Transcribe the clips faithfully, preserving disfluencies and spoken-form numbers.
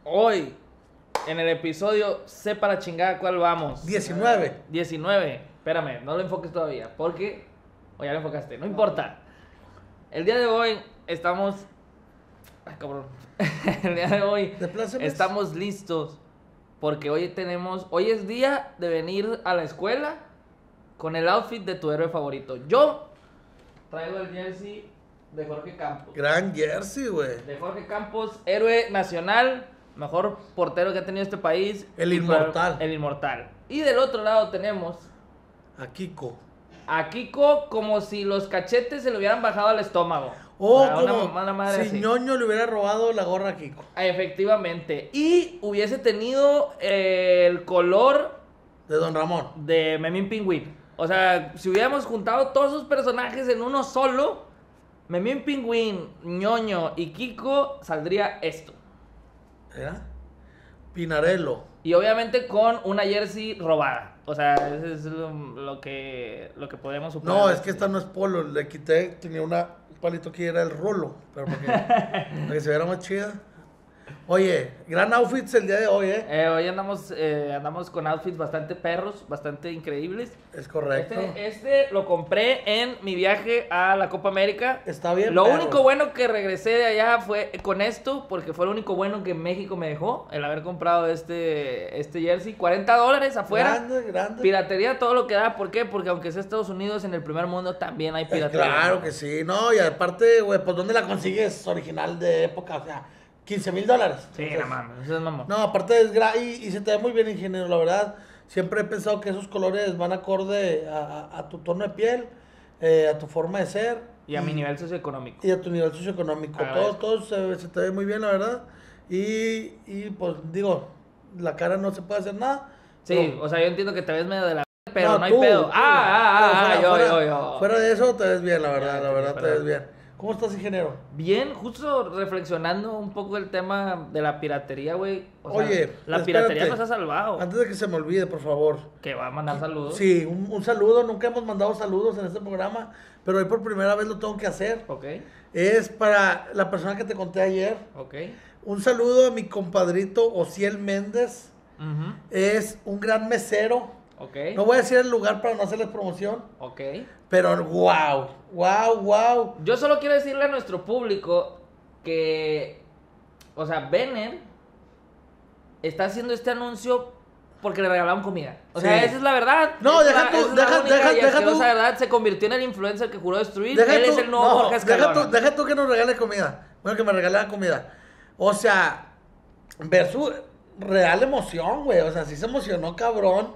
Hoy, en el episodio, sé para chingada cuál vamos. diecinueve. diecinueve. Espérame, no lo enfoques todavía. Porque. O ya lo enfocaste, no importa. El día de hoy estamos. Ay, cabrón. El día de hoy Desplácemes. estamos listos. Porque hoy tenemos. Hoy es día de venir a la escuela con el outfit de tu héroe favorito. Yo traigo el jersey de Jorge Campos. Gran jersey, güey. De Jorge Campos, héroe nacional, mejor portero que ha tenido este país. El Y inmortal. El inmortal. Y del otro lado tenemos A Kiko. a Kiko como si los cachetes se le hubieran bajado al estómago. O Para una como mala madre si así. Ñoño le hubiera robado la gorra a Kiko. Efectivamente. Y hubiese tenido eh, el color De Don Ramón. de Memín Pingüín. O sea, si hubiéramos juntado todos sus personajes en uno solo, Memín Pingüín, Ñoño y Kiko, saldría esto. ¿Era? Pinarello. Y obviamente con una jersey robada. O sea, eso es lo, lo que lo que podemos suponer. No, es que esta no es polo. Le quité, tenía una, un palito que era el rolo. Pero para que, para que se viera más chida. Oye, gran outfits el día de hoy, ¿eh? Eh, hoy andamos, eh, andamos con outfits bastante perros, bastante increíbles. Es correcto. Este, este lo compré en mi viaje a la Copa América. Está bien, Lo perro. único bueno que regresé de allá fue con esto, porque fue lo único bueno que México me dejó, el haber comprado este, este jersey. cuarenta dólares afuera. Grande, grande. Piratería, todo lo que da. ¿Por qué? Porque aunque sea Estados Unidos, en el primer mundo también hay Eh, piratería. claro que sí, no, y aparte, güey, pues ¿dónde la consigues original de época? O sea, quince mil dólares. Sí, Entonces, no mames, eso es mamón. No, aparte es gra y, y se te ve muy bien, ingeniero, la verdad. Siempre he pensado que esos colores van acorde a, a- a tu tono de piel, eh, a tu forma de ser. Y a mi nivel socioeconómico. Y a tu nivel socioeconómico. Todo, Agradezco. todo se, se te ve muy bien, la verdad. Y, y pues digo, la cara no se puede hacer nada. Sí, pero- o sea, yo entiendo que te ves medio de la... Pero no, hay tú, pedo. tú. Ah, ah, ah, No, ah, fuera- yo, fuera- yo, yo. Fuera de eso te ves bien, la verdad, Ya, la verdad te perdón. ves bien. ¿Cómo estás, ingeniero? Bien, justo reflexionando un poco el tema de la piratería, güey. O sea, Oye, la espérate. piratería nos ha salvado. Antes de que se me olvide, por favor. Que va a mandar saludos. Sí, un, un saludo. Nunca hemos mandado saludos en este programa, pero hoy por primera vez lo tengo que hacer. Ok, Es para la persona que te conté ayer. ok. Un saludo a mi compadrito Ociel Méndez. Ujú, Es un gran mesero. ok. No voy a decir el lugar para no hacerles promoción, Ok. pero wow, wow, wow. Yo solo quiero decirle a nuestro público que, o sea, Bennett está haciendo este anuncio porque le regalaron comida. O sea, Sí. esa es la verdad. No, Esa es deja la- tú, esa es la deja- única deja- y deja asquerosa tú. verdad. Se convirtió en el influencer que juró destruir. Deja Él tú, es el nuevo no, Jorge deja Escalona. tú, deja tú que nos regale comida. Bueno, que me regale la comida. O sea, ver su real emoción, güey. O sea, sí se emocionó, cabrón.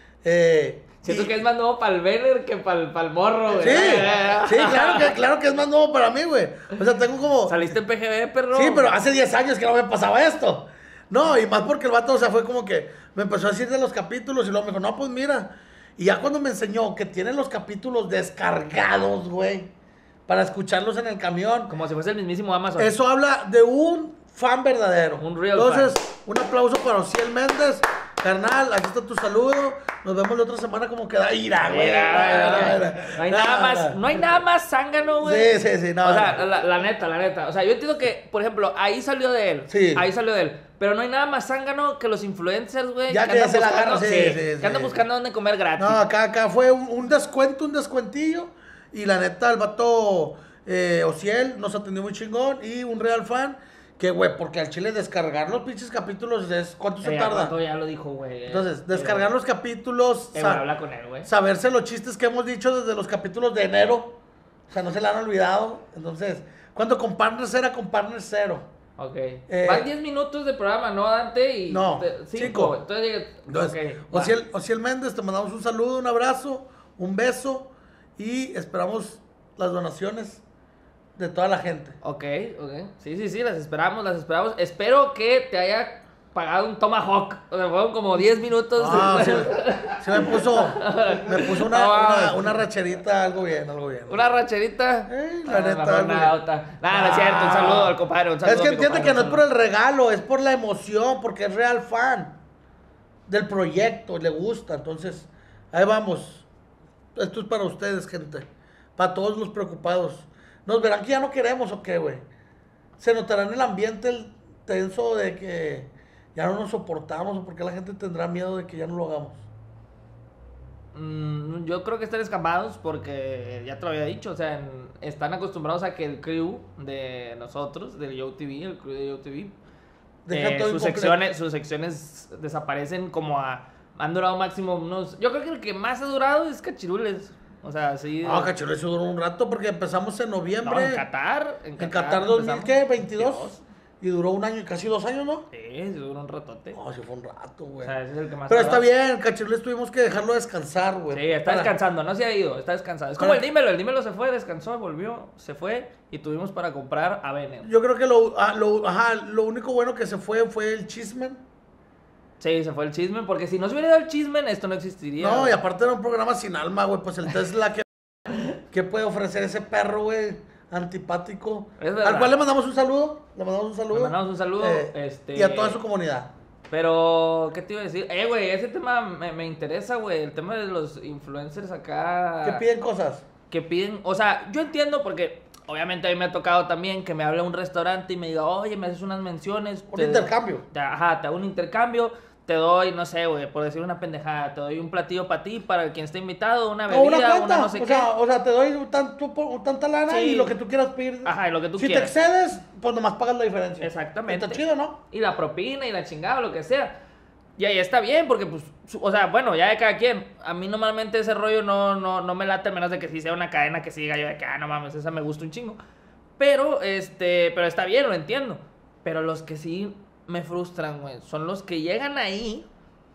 Eh, Siento y- que es más nuevo para el Bennett que para el, morro, güey. Sí, sí, claro que, claro que es más nuevo para mí, güey. O sea, tengo como... Saliste en P G B, perro. Sí, pero hace diez años que no me pasaba esto. No, y más porque el vato, o sea, fue como que me empezó a decir de los capítulos y luego me dijo, no, pues mira. Y ya cuando me enseñó que tienen los capítulos descargados, güey, para escucharlos en el camión, Como si fuese el mismísimo Amazon. eso habla de un fan verdadero. Un real Entonces, un aplauso para Ociel Méndez. Carnal, aquí está tu saludo. Nos vemos la otra semana como queda. Ira, güey. Mira, No hay nada más, no hay nada más zángano, güey. Sí, sí, sí, no, O sea, no. la, la neta, la neta. O sea, yo entiendo que, por ejemplo, ahí salió de él. Sí. Ahí salió de él. Pero no hay nada más zángano que los influencers, güey. Ya que ya andan se la buscando- agarran, sí, sí, sí, Que sí. andan buscando dónde comer gratis. No, acá, acá fue un, un descuento, un descuentillo. Y la neta, el vato eh, Ociel nos atendió muy chingón. Y un real fan. Que, güey, porque al chile descargar los pinches capítulos es... ¿Cuánto se Eh, tarda? ¿cuánto ya lo dijo, güey? Entonces, descargar los capítulos... Eh, sa- güey, habla con él, güey. saberse los chistes que hemos dicho desde los capítulos de enero. O sea, no se le han olvidado. Entonces, cuando con Partners era con Partners cero. Ok. Eh, Van diez minutos de programa, ¿no, Dante? Y No, te- cinco. cinco. Entonces, Entonces, ok, va. Ociel, Ociel Méndez, te mandamos un saludo, un abrazo, un beso y esperamos las donaciones de toda la gente. Ok, ok. Sí, sí, sí, las esperamos, las esperamos. Espero que te haya pagado un Tomahawk. O sea, fueron como diez minutos. Ah, sí, sí me puso, me puso una, No, una, no. una racherita, algo bien, algo bien. Una racherita. Ey, la Ah, neta, mejor güey. nada, otra. Nada, no es cierto. Un saludo al compadre. Un saludo Es a que mi entiende compadre, que no un es por el saludo. regalo, es por la emoción, porque es real fan del proyecto, le gusta. Entonces, ahí vamos. Esto es para ustedes, gente. Para todos los preocupados. Nos verán que ya no queremos o qué, güey. Se notará en el ambiente el tenso de que ya no nos soportamos o por qué la gente tendrá miedo de que ya no lo hagamos. Mm, yo creo que están escamados porque, ya te lo había dicho, o sea, en- están acostumbrados a que el crew de nosotros, del Yo T V, el crew de Yo T V, Deja eh, todo sus, incompleto. secciones, sus secciones desaparecen como a... Han durado máximo unos... Yo creo que el que más ha durado es Cachirules. O sea, sí... Ah, Cachirules eso duró un rato porque empezamos en no, noviembre. en Qatar. En En Qatar dos mil, empezamos. ¿qué? ¿veintidós? Y duró un año, casi dos años, ¿no? Sí, sí duró un ratote. No, sí fue un rato, O güey. sea, ese es el que más Pero ha está durado. bien, Cachirules tuvimos que dejarlo descansar, güey. Sí, está Para- descansando, no se ha ido, está descansado. Es como Para- el Dímelo, el Dímelo se fue, descansó, volvió, se fue y tuvimos para comprar a Venom. Yo creo que lo, ah, lo, ajá, lo único bueno que se fue fue el chismen. Sí, se fue el chisme, porque si no se hubiera ido el chisme, esto no existiría. No, y aparte era un programa sin alma, güey. Pues el Tesla, que ¿qué puede ofrecer ese perro, güey? Antipático. Es verdad. Al cual le mandamos un saludo. Le mandamos un saludo. Le mandamos un saludo, Eh, este- Y a toda su comunidad. Pero, ¿qué te iba a decir? Eh, güey, ese tema me, me interesa, güey, el tema de los influencers acá. Que piden cosas. Que piden, o sea, yo entiendo porque obviamente a mí me ha tocado también que me hable un restaurante y me diga, oye, me haces unas menciones. Un te- intercambio. te- ajá, te hago un intercambio, te doy, no sé, güey, por decir una pendejada, te doy un platillo para ti, para quien esté invitado, una O bebida, una una, cuenta. no sé o, qué. sea, o sea, te doy un tanto, un tanta lana Sí. y lo que tú quieras pedir. Ajá, y lo que tú si quieras. te excedes, pues nomás pagas la diferencia. Exactamente. Está chido, ¿no? Y la propina y la chingada, lo que sea. Y ahí está bien, porque pues, su- o sea, bueno, ya de cada quien. A mí normalmente ese rollo no, no, no me late, a menos de que sí sea una cadena que siga yo de que, ah, no mames, esa me gusta un chingo. Pero, este, pero está bien, lo entiendo. Pero los que sí me frustran, güey, son los que llegan ahí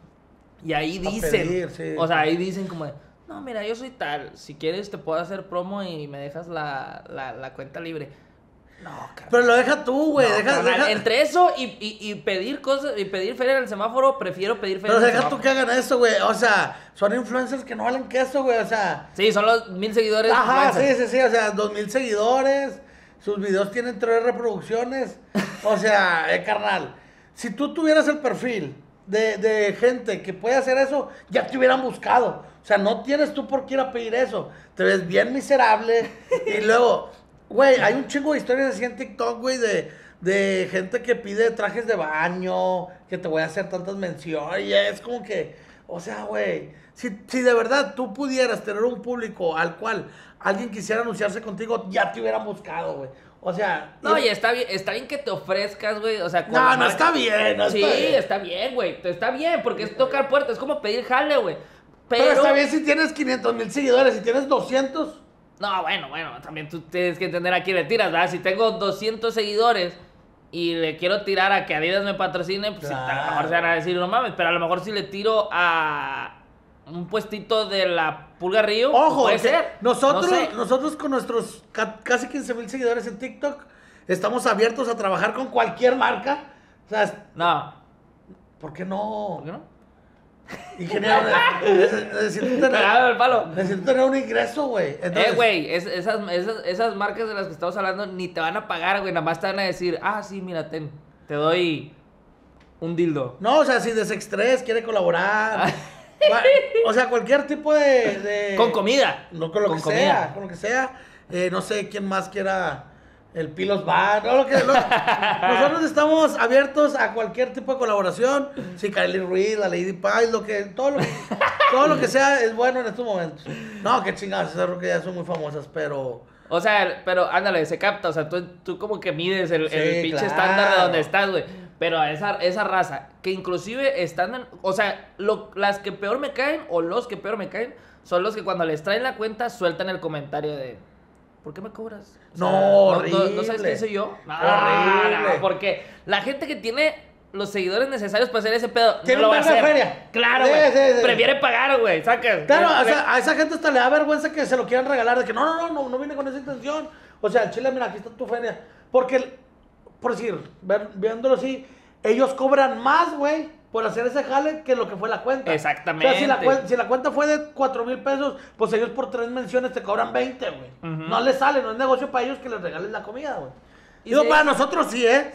y ahí A dicen, pedir, sí. o sea, ahí dicen como de, no, mira, yo soy tal, si quieres te puedo hacer promo y me dejas la, la, la cuenta libre. No, carnal. Pero lo deja tú, güey. No, deja, carnal, deja- Entre eso y, y, y pedir cosas y pedir feria en el semáforo, prefiero pedir feria Pero en el deja semáforo. tú que hagan eso, güey. O sea, son influencers que no valen queso, güey. O sea. Sí, son los mil seguidores. Ajá, sí, influencers. sí, sí. O sea, dos mil seguidores. Sus videos tienen tres reproducciones. O sea, eh, carnal. Si tú tuvieras el perfil de, de gente que puede hacer eso, ya te hubieran buscado. O sea, no tienes tú por qué ir a pedir eso. Te ves bien miserable. Y luego, güey, hay un chingo de historias así en TikTok, güey, de, de gente que pide trajes de baño, que te voy a hacer tantas menciones. Y es como que, o sea, güey, si, si de verdad tú pudieras tener un público al cual alguien quisiera anunciarse contigo, ya te hubieran buscado, güey. O sea... No, y- y está bien, está bien que te ofrezcas, güey. O sea, con No, la no marca- está bien, no sí, está bien. está bien, güey. Está bien, porque es tocar puertas, es como pedir jale, güey. Pero, Pero está bien si tienes quinientos mil seguidores, si tienes doscientos... No, bueno, bueno, también tú tienes que entender a quién le tiras, ¿verdad? Si tengo doscientos seguidores y le quiero tirar a que Adidas me patrocine, pues sí, a lo Claro. mejor se van a decir, no mames, pero a lo mejor si le tiro a un puestito de la Pulga Río, Ojo, puede que ser. Nosotros, No sé. nosotros con nuestros ca- casi quince mil seguidores en TikTok, estamos abiertos a trabajar con cualquier marca. O sea, es- No, ¿por qué no? ¿por qué no? Ingeniero, neces- necesito tener, Cagado el palo. necesito tener un ingreso, güey. Entonces, Eh, güey, es- esas, esas, esas marcas de las que estamos hablando ni te van a pagar, güey. Nada más te van a decir, ah, sí, mira, ten, te doy un dildo. No, o sea, si Desextrés quiere colaborar. va- o sea, cualquier tipo de... de- Con comida. No, con lo Con que comida. sea, con lo que sea. Eh, no sé quién más quiera el Pilos Bar. No, lo que, lo- nosotros estamos abiertos a cualquier tipo de colaboración. Si Kylie Ruiz, la Lady Pie, lo que, todo, lo que, todo lo que sea es bueno en estos momentos. No, qué chingadas, esas rucas ya son muy famosas, pero... O sea, pero ándale, se capta. O sea, tú, tú como que mides el, el Sí, pinche claro. estándar de donde estás, güey. Pero a esa, esa raza, que inclusive están en... O sea, lo- las que peor me caen, o los que peor me caen, son los que cuando les traen la cuenta sueltan el comentario de... ¿Por qué me cobras? O sea, No, ¿No, horrible. no sabes quién soy yo? No, Horrible. no, porque la gente que tiene los seguidores necesarios para hacer ese pedo Tiene no lo un va a vergo de hacer. feria. Claro, Sí, güey. sí, sí. Prefiere pagar, güey, sacas. Claro, Le- o le- sea, a esa gente hasta le da vergüenza que se lo quieran regalar, de que no, no, no, no, no vine con esa intención. O sea, Chile, mira, aquí está tu feria. Porque, por decir, ver- viéndolo así, ellos cobran más, güey, por hacer ese jale que lo que fue la cuenta. Exactamente. O sea, si la, cuen- si la cuenta fue de cuatro mil pesos, pues ellos por tres menciones te cobran veinte, güey. Ujú. No les sale, no es negocio para ellos que les regalen la comida, güey. Y Digo, si- para nosotros sí, ¿eh?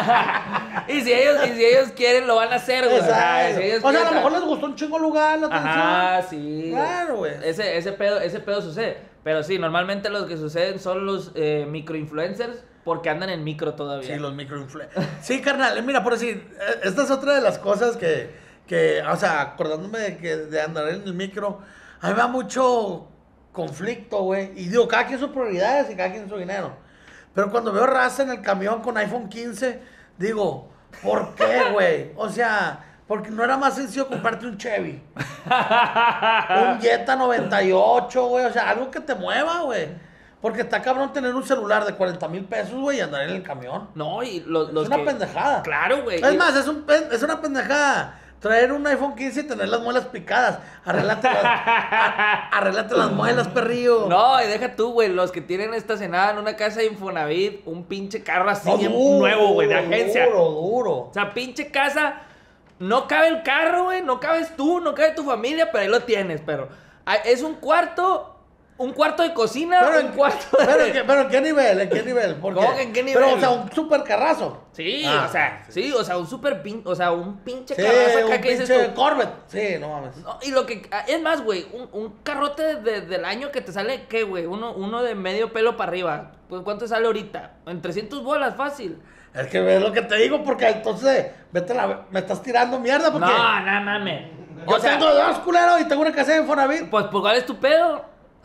y, si ellos, y si ellos quieren, lo van a hacer, güey. O sea, Exacto. si ellos O sea, a lo quieren- mejor les gustó un chingo lugar, la atención. Ajá, sí. Claro, güey. Ese, ese, pedo, ese pedo sucede. Pero sí, normalmente los que suceden son los eh, microinfluencers porque andan en micro todavía. Sí, los microinfluencers. Sí, carnal, mira, por decir, eh, esta es otra de las cosas que, que o sea, acordándome de, que, de andar en el micro, a mí me da mucho conflicto, güey. Y digo, cada quien sus prioridades y cada quien su dinero. Pero cuando veo raza en el camión con iPhone quince, digo, ¿por qué, güey? O sea, porque no era más sencillo comprarte un Chevy. Un Jetta noventa y ocho, güey. O sea, algo que te mueva, güey. Porque está cabrón tener un celular de cuarenta mil pesos, güey, y andar en el camión. No, y los, los Es una que- pendejada. Claro, güey. Es más, es, un, pen- es una pendejada. Traer un iPhone quince y tener las muelas picadas. Arréglate las, a- arréglate las muelas, perrillo. No, y deja tú, güey, los que tienen estacionada en una casa de Infonavit, un pinche carro así No, bien duro, nuevo, güey, de agencia. Duro, duro. O sea, pinche casa, no cabe el carro, güey, no cabes tú, no cabe tu familia, pero ahí lo tienes, pero ah, es un cuarto, un cuarto de cocina, Pero, un en, cuarto de... pero, en qué, pero ¿en qué nivel? ¿En qué nivel? Porque, ¿Cómo que en qué nivel? Pero, o sea, un super carrazo. Sí, Ah, o sea, sí. o sea, un super pin, o sea, un pinche Sí, carrazo acá un que dices pinche tú. Corvette. Sí, no mames. No, y lo que, ah, es más, güey, un, un carrote de- del año que te sale, ¿qué, güey? Uno, uno de medio pelo para arriba. Pues, ¿cuánto sale ahorita? En trescientas bolas, fácil. Es que es lo que te digo, porque entonces vete la, me estás tirando mierda. Porque No, no mames. yo O sea, tengo dos culeros y tengo una casa de Infonavit. pues, pues, ¿cuál es tu pedo?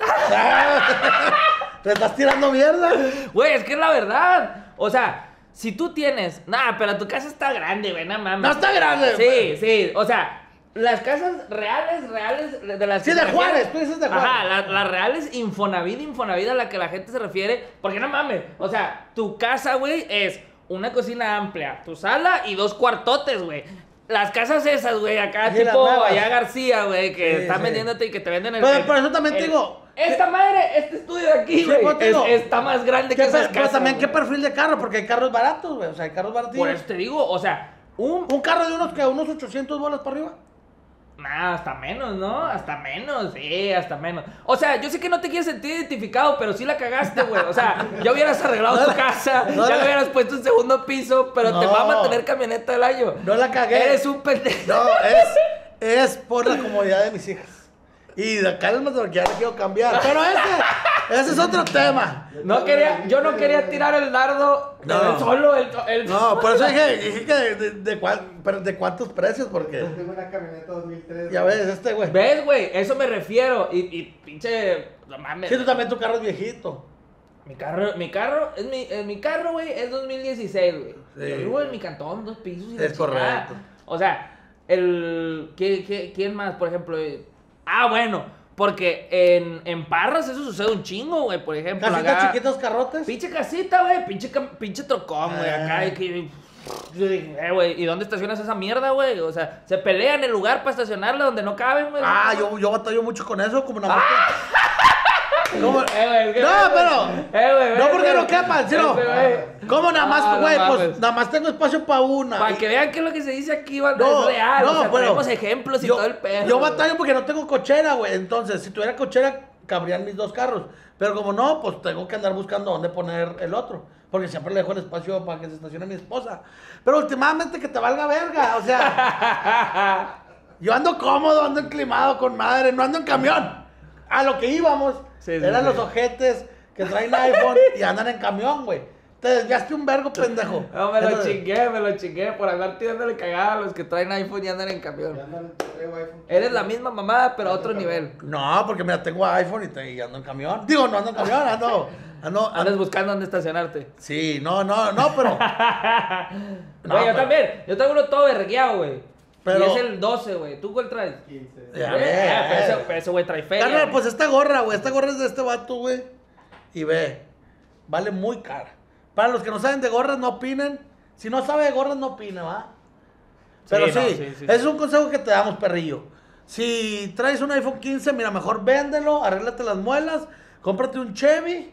Te estás tirando mierda. Güey, es que es la verdad. O sea, si tú tienes... Nah, pero tu casa está grande, güey, no mames. No está grande. Sí, sí, o sea, las casas reales, reales de las Sí, que de se Juárez, refieren- tú dices de Juárez. Ajá, la- las reales Infonavit, Infonavit a la que la gente se refiere, porque no mames, o sea, tu casa, güey, es una cocina amplia, tu sala y dos cuartotes, güey. Las casas esas, güey, acá Sí, las tipo nuevas. allá García, güey, que Sí, están sí. vendiéndote y que te venden el... Pero el- por eso también te el- digo, Esta madre, este estudio de aquí, Sí, güey, pues, te es- digo, está más grande que ¿qué esas per- pero casas, también qué güey. perfil de carro, porque hay carros baratos, güey. O sea, hay carros baratos. Por eso te digo, o sea, un... Un carro de unos que unos ochocientos bolas para arriba. Nah, hasta menos, ¿no? Hasta menos, sí, hasta menos. O sea, yo sé que no te quieres sentir identificado, pero sí la cagaste, güey. O sea, ya hubieras arreglado No tu la- casa, no ya la- le hubieras puesto un segundo piso, pero te No. va a mantener camioneta del año. No la cagué. Eres un pendejo. No, es, es por la comodidad de mis hijas. Y de cálmate porque ya la quiero cambiar. Pero ese, ese es otro tema. No quería, yo no quería tirar el dardo de No. él solo, el, el- No, por eso dije, dije que de, de, de cuál- pero de cuántos precios, porque Tengo una camioneta dos mil tres. ya ves, este güey. ¿Ves, güey? Eso me refiero. Y, y pinche, no mames. Sí, tú también tu carro es viejito. Mi carro, mi carro, es mi, eh, mi carro, güey, es dos mil dieciséis, güey. Sí. Yo vivo en mi cantón, dos pisos y la Es chingada. correcto. O sea, el... ¿qué, qué, quién más, por ejemplo? Eh, Ah, bueno, porque en, en Parras eso sucede un chingo, güey, por ejemplo. Casitas acá- chiquitos carrotes. Pinche casita, güey, pinche, cam- pinche trocón, güey, acá. Ah. Y que... Yo dije, eh, güey, ¿y dónde estacionas esa mierda, güey? O sea, se pelean el lugar para estacionarla donde no caben, güey. Ah, yo, yo batallo mucho con eso, como nada más. que- como- Eh, güey, es que- No, pero. Eh, güey, No ves, porque güey. no quepan, sino. Ese, güey. ¿Cómo nada Ah, más, no güey? mames. Pues nada más tengo espacio para una. Para Y- que vean que lo que se dice aquí va, No, es real. no, o sea, pero tenemos ejemplos y yo, todo el pedo. Yo güey. batallo porque no tengo cochera, güey. Entonces, si tuviera cochera, cabrían mis dos carros. Pero como no, pues tengo que andar buscando dónde poner el otro. Porque siempre le dejo el espacio para que se estacione mi esposa. Pero últimamente que te valga verga. O sea, yo ando cómodo, ando enclimado con madre, no ando en camión. A lo que íbamos, Sí, sí, eran sí. los ojetes que traen iPhone y andan en camión, güey. Te desviaste un vergo, pendejo. No, me lo Entonces, chingué, me lo chingué por andar tirándole cagada a los que traen iPhone y andan en camión. Ya andan, traigo iPhone. Eres la misma mamada, pero a otro nivel. No, porque mira, tengo iPhone y, te- y ando en camión. Digo, no ando en camión, ando. ando, Andas ando- buscando dónde estacionarte. Sí, no, no, no, pero. No, Güey, yo pero- también. Yo tengo uno todo vergueado, güey. Pero- Y es el doce, güey. ¿Tú cuál traes? quince. Ya Eh, ves. ah, pero ese- pero ese güey trae feria. Carnal, güey. pues esta gorra, güey. Esta gorra es de este vato, güey. Y ve, vale muy cara. Para los que no saben de gorras, no opinen. Si no sabe de gorras, no opine, ¿va? Pero sí, no, sí, sí, ese sí. es un consejo que te damos, perrillo. Si traes un iPhone quince, mira, mejor véndelo, arréglate las muelas, cómprate un Chevy.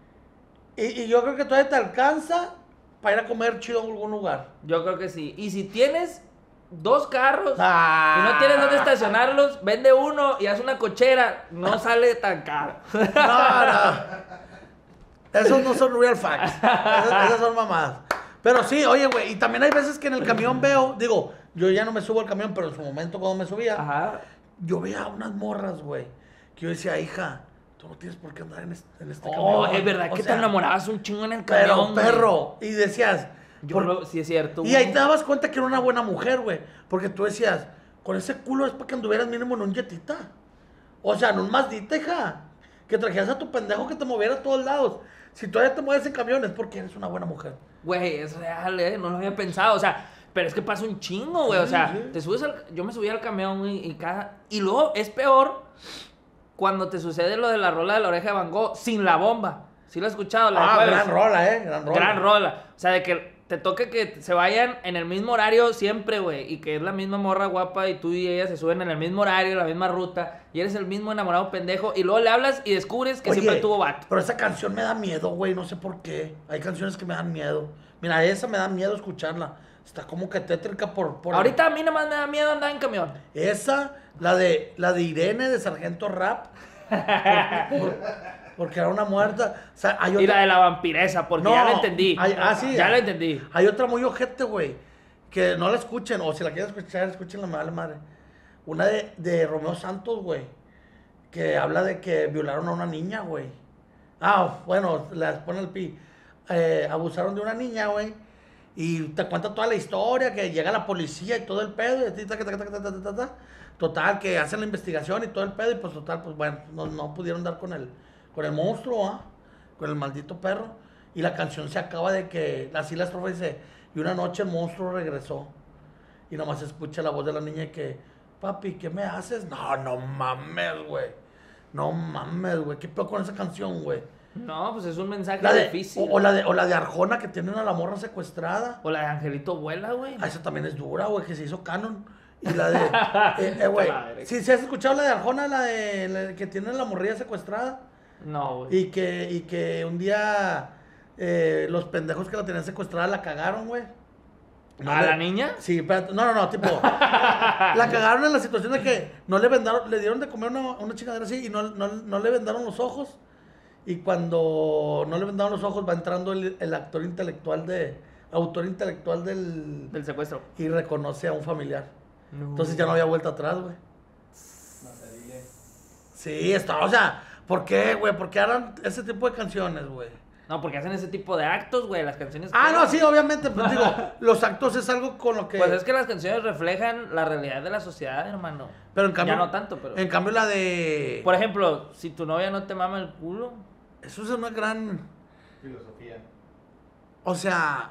Y, y yo creo que todavía te alcanza para ir a comer chido en algún lugar. Yo creo que sí. Y si tienes dos carros Ah. y no tienes dónde estacionarlos, vende uno y haz una cochera. No sale tan caro. No, no. Esos no son real facts. Esas, esas son mamadas. Pero sí, oye, güey, y también hay veces que en el camión veo, digo, yo ya no me subo al camión, pero en su momento cuando me subía, Ajá. yo veía unas morras, güey, que yo decía, hija, tú tú no tienes por qué andar en este, en este Oh, camión. es verdad O que te sea, enamorabas un chingo en el Pero, camión, güey. perro. Y decías... Yo por- lo- sí es cierto, Y güey. ahí te dabas cuenta que era una buena mujer, güey. Porque tú decías, con ese culo es para que anduvieras mínimo en un jetita. O sea, en un Mazdita, hija. Que trajeras a tu pendejo que te moviera a todos lados. Si todavía te mueves en camiones, es porque eres una buena mujer. Güey, es real, eh, no lo había pensado, o sea, pero es que pasa un chingo, güey, o Sí, sea, sí. te subes al, yo me subí al camión, güey, y cada, y luego es peor cuando te sucede lo de la rola de la oreja de Van Gogh sin la bomba, ¿sí lo has escuchado? La de Ah, jueves? gran rola, eh. Gran rola. Gran rola, o sea, de que te toque que se vayan en el mismo horario siempre, güey, y que es la misma morra guapa y tú y ella se suben en el mismo horario, la misma ruta, y eres el mismo enamorado pendejo, y luego le hablas y descubres que Oye, siempre tuvo vato. Pero esa canción me da miedo, güey. No sé por qué. Hay canciones que me dan miedo. Mira, esa me da miedo escucharla. Está como que tétrica por... por... Ahorita a mí nada más me da miedo andar en camión. Esa, la de, la de Irene de Sargento Rap. Por- por- porque era una muerta. O sea, hay Y otra... la de la vampiresa, porque No, ya la entendí. hay- ah, sí. Ya la entendí. Hay otra muy ojete, güey. Que no la escuchen. O si la quieren escuchar, escúchenla, me vale madre. Una de, de Romeo Santos, güey. Que habla de que violaron a una niña, güey. Ah, bueno, les pone el pi. Eh, abusaron de una niña, güey. Y te cuenta toda la historia, que llega la policía y todo el pedo. Y así, taca, taca, taca, taca, taca, taca. Total, que hacen la investigación y todo el pedo. Y pues total, pues bueno, no, no pudieron dar con el, con el monstruo, ¿ah? Con el maldito perro. Y la canción se acaba de que, así la estrofa dice, y una noche el monstruo regresó. Y nomás se escucha la voz de la niña que, papi, ¿qué me haces? No, no mames, güey. No mames, güey. ¿Qué pedo con esa canción, güey? No, pues es un mensaje La de, difícil. o, o la de, o la de Arjona que tienen a la morra secuestrada. O la de Angelito Vuela, güey. Ah, esa también es dura, güey, que se hizo canon. Y la de, eh, eh, güey, La verga. sí, ¿sí has escuchado la de Arjona, la de, la de que tiene la morrilla secuestrada? No, güey. Y que, y que un día eh, los pendejos que la tenían secuestrada la cagaron, güey. No ¿A le- la niña? Sí, espérate, no, no, no, tipo, la cagaron en la situación de que no le vendaron, le dieron de comer una, una chingadera así y no, no, no le vendaron los ojos. Y cuando no le vendaron los ojos va entrando el, el actor intelectual de, autor intelectual del, Del secuestro. y reconoce a un familiar. No. Entonces ya no había vuelta atrás, güey. Mazarile. Sí, está, o sea, ¿por qué, güey? ¿Por qué harán ese tipo de canciones, güey? No, porque hacen ese tipo de actos, güey. Las canciones. Ah, que- no, sí, obviamente, pues digo, los actos es algo con lo que... Pues es que las canciones reflejan la realidad de la sociedad, hermano. Pero en cambio... Ya no tanto, pero. En cambio la de... Por ejemplo, si tu novia no te mama el culo. Eso es una gran... Filosofía. O sea...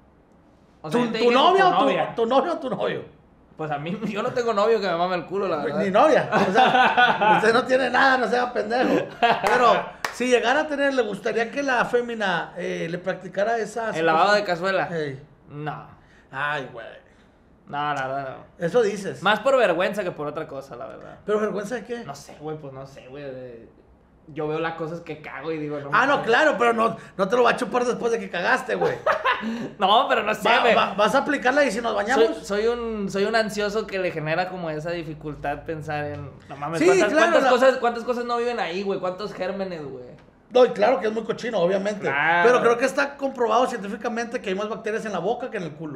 O sea, ¿Tu, yo te tu dije novia tu o tu, novia. tu novio o tu novio? Pues a mí, yo no tengo novio que me mame el culo, la verdad. Ni novia. O sea, usted no tiene nada, no sea pendejo. Pero si llegara a tener, ¿le gustaría que la fémina eh, le practicara esa... El lavado de cazuela. Ey. No. Ay, güey. No, la verdad no. Eso dices. Más por vergüenza que por otra cosa, la verdad. ¿Pero vergüenza de qué? No sé, güey, pues no sé, güey. de- Yo veo las cosas que cago y digo, no. Ah, no, mames. claro, pero no, no te lo va a chupar después de que cagaste, güey. No, pero no sé, Va- güey. va- ¿Vas a aplicarla y si nos bañamos? Soy, soy un soy un ansioso que le genera como esa dificultad pensar en no mames, Sí, ¿cuántas, claro, cuántas la- cosas cuántas cosas no viven ahí, güey? ¿Cuántos gérmenes, güey? No, y claro que es muy cochino, obviamente. Claro. Pero creo que está comprobado científicamente que hay más bacterias en la boca que en el culo.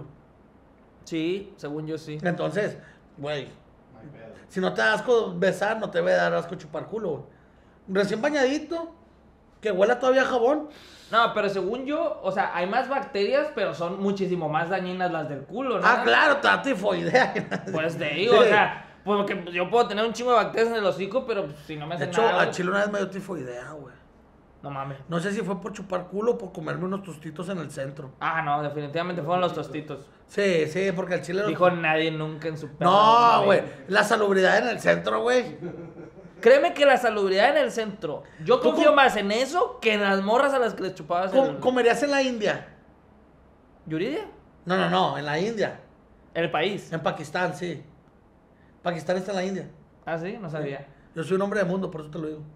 Sí, según yo sí. Entonces, güey, No hay pedo. si no te da asco besar, no te va a dar asco chupar culo, güey. Recién bañadito, que huela todavía a jabón. No, pero según yo, o sea, hay más bacterias, pero son muchísimo más dañinas las del culo, ¿no? Ah, claro, te da tifoidea. Pues te digo, Sí. o sea, pues porque yo puedo tener un chingo de bacterias en el hocico, pero pues, si no me De hacen hecho, nada, a güey, Chile una vez me dio tifoidea, güey. no mames. No sé si fue por chupar culo o por comerme unos tostitos en el centro. Ah, no, definitivamente fueron los tostitos. Sí, sí, porque el chile... Dijo nadie nunca en su perra No, vida. güey. La salubridad en el centro, güey. Créeme que la salubridad en el centro, yo ¿Tú confío com- más en eso que en las morras a las que les chupabas Com- el... ¿Comerías en la India? ¿Yuridia? No, no, no, en la India. En el país. En Pakistán, sí. Pakistán está en la India. Ah, sí, no sabía. Yo soy un hombre de mundo, por eso te lo digo.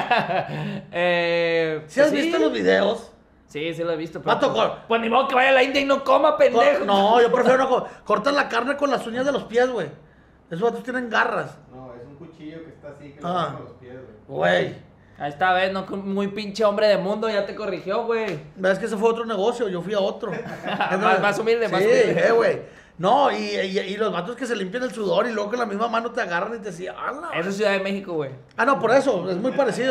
eh, ¿Sí has pues visto los videos? Sí, sí lo he visto. Vato, cor- Pues ni modo que vaya a la India y no coma, pendejo. No, yo prefiero no. co- Cortan la carne con las uñas de los pies, güey. Esos vatos tienen garras. No, es un cuchillo que está así, que lo Ah. ponen con los pies, güey. Güey. Ahí está, ves, no, muy pinche hombre de mundo, ya te corrigió, güey. ¿Ves que ese fue otro negocio? Yo fui a otro. Más- más humilde, más sí, humilde. eh, güey. No, y, y, y los vatos que se limpian el sudor y luego con la misma mano te agarran y te decían, ¡ala! Eso es Ciudad de México, güey. Ah, no, por eso, es muy parecido.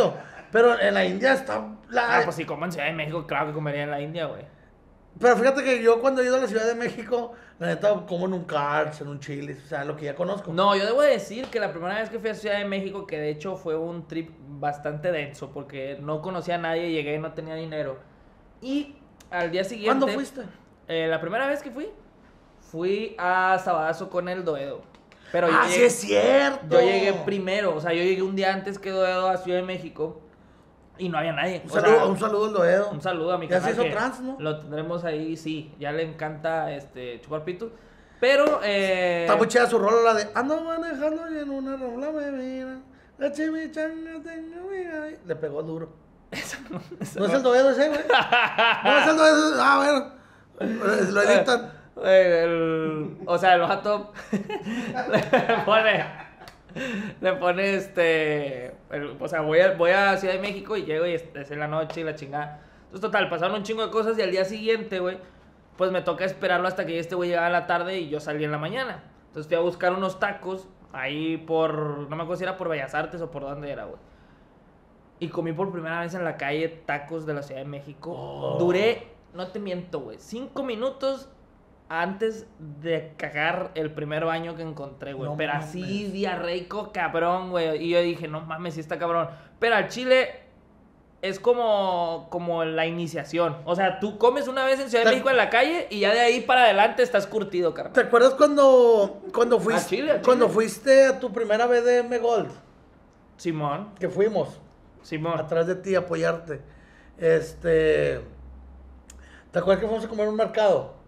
Pero en la India está la... Ah, pues si como en Ciudad de México, claro que comería en la India, güey. Pero fíjate que yo cuando he ido a la Ciudad de México, la neta como en un Carl's, en un Chili's, o sea, lo que ya conozco. No, yo debo decir que la primera vez que fui a Ciudad de México, que de hecho fue un trip bastante denso, porque no conocía a nadie, llegué y no tenía dinero. Y al día siguiente... ¿Cuándo fuiste? Eh, la primera vez que fui, fui a Sabadazo con el Doedo. Pero yo ah, sí llegué- es cierto. Yo llegué primero, o sea, yo llegué un día antes que Doedo a Ciudad de México y no había nadie. Un O saludo, sea, un saludo al Doedo. un saludo a mi Ya se canal hizo que trans, ¿no? Lo tendremos ahí, sí, ya le encanta este chupar pito. Pero, eh... Está muy chida su rola, la de ando manejando y en una rola me miran. La chimichanga tengo mi gay. Le pegó duro. ¿No es el Doedo ese, güey? No es el Doedo ese. Ah, bueno. Lo editan. Eh, el- o sea, el vato le pone, le pone este, el- o sea, voy a, voy a Ciudad de México y llego y es, es en la noche y la chingada. Entonces, total, pasaron un chingo de cosas y al día siguiente, güey, pues me toca esperarlo hasta que este güey llegara a la tarde y yo salí en la mañana. Entonces fui a buscar unos tacos ahí por, no me acuerdo si era por Bellas Artes o por dónde era, güey. Y comí por primera vez en la calle tacos de la Ciudad de México. Oh. Duré, no te miento, güey, cinco minutos antes de cagar el primer baño que encontré, güey. No Pero mames. así, diarreico, cabrón, güey. Y yo dije, no mames, sí está cabrón. Pero al chile es como, como la iniciación. O sea, tú comes una vez en Ciudad de Te- México en la calle y ya de ahí para adelante estás curtido, ¿Te carnal. acuerdas cuando, cuando, fuiste, A Chile, a Chile. cuando fuiste a tu primera B D M Gold? Simón, Que fuimos Simón. atrás de ti a apoyarte. Este. ¿Te acuerdas que fuimos a comer a un mercado?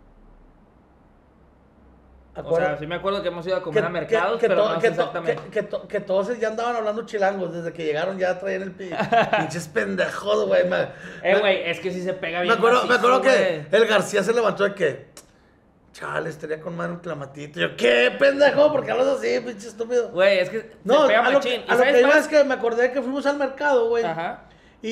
O sea, sí me acuerdo que hemos ido a comer a mercados, pero to- no sé que to- exactamente. que- que to- que todos ya andaban hablando chilangos. Desde que llegaron ya traían el pi- pinches pendejos, güey. Me, Eh, me- güey, es que sí se pega me bien acuerdo, me macizo, acuerdo que güey. el García se levantó de que. Chale, estaría con mano un clamatito. Y yo, ¿qué pendejo? ¿Por qué hablas así, pinche estúpido? Güey, es que No, se pega a lo machín. que, ¿Y a lo sabes que iba más? es que me acordé que fuimos al mercado, güey. Ajá,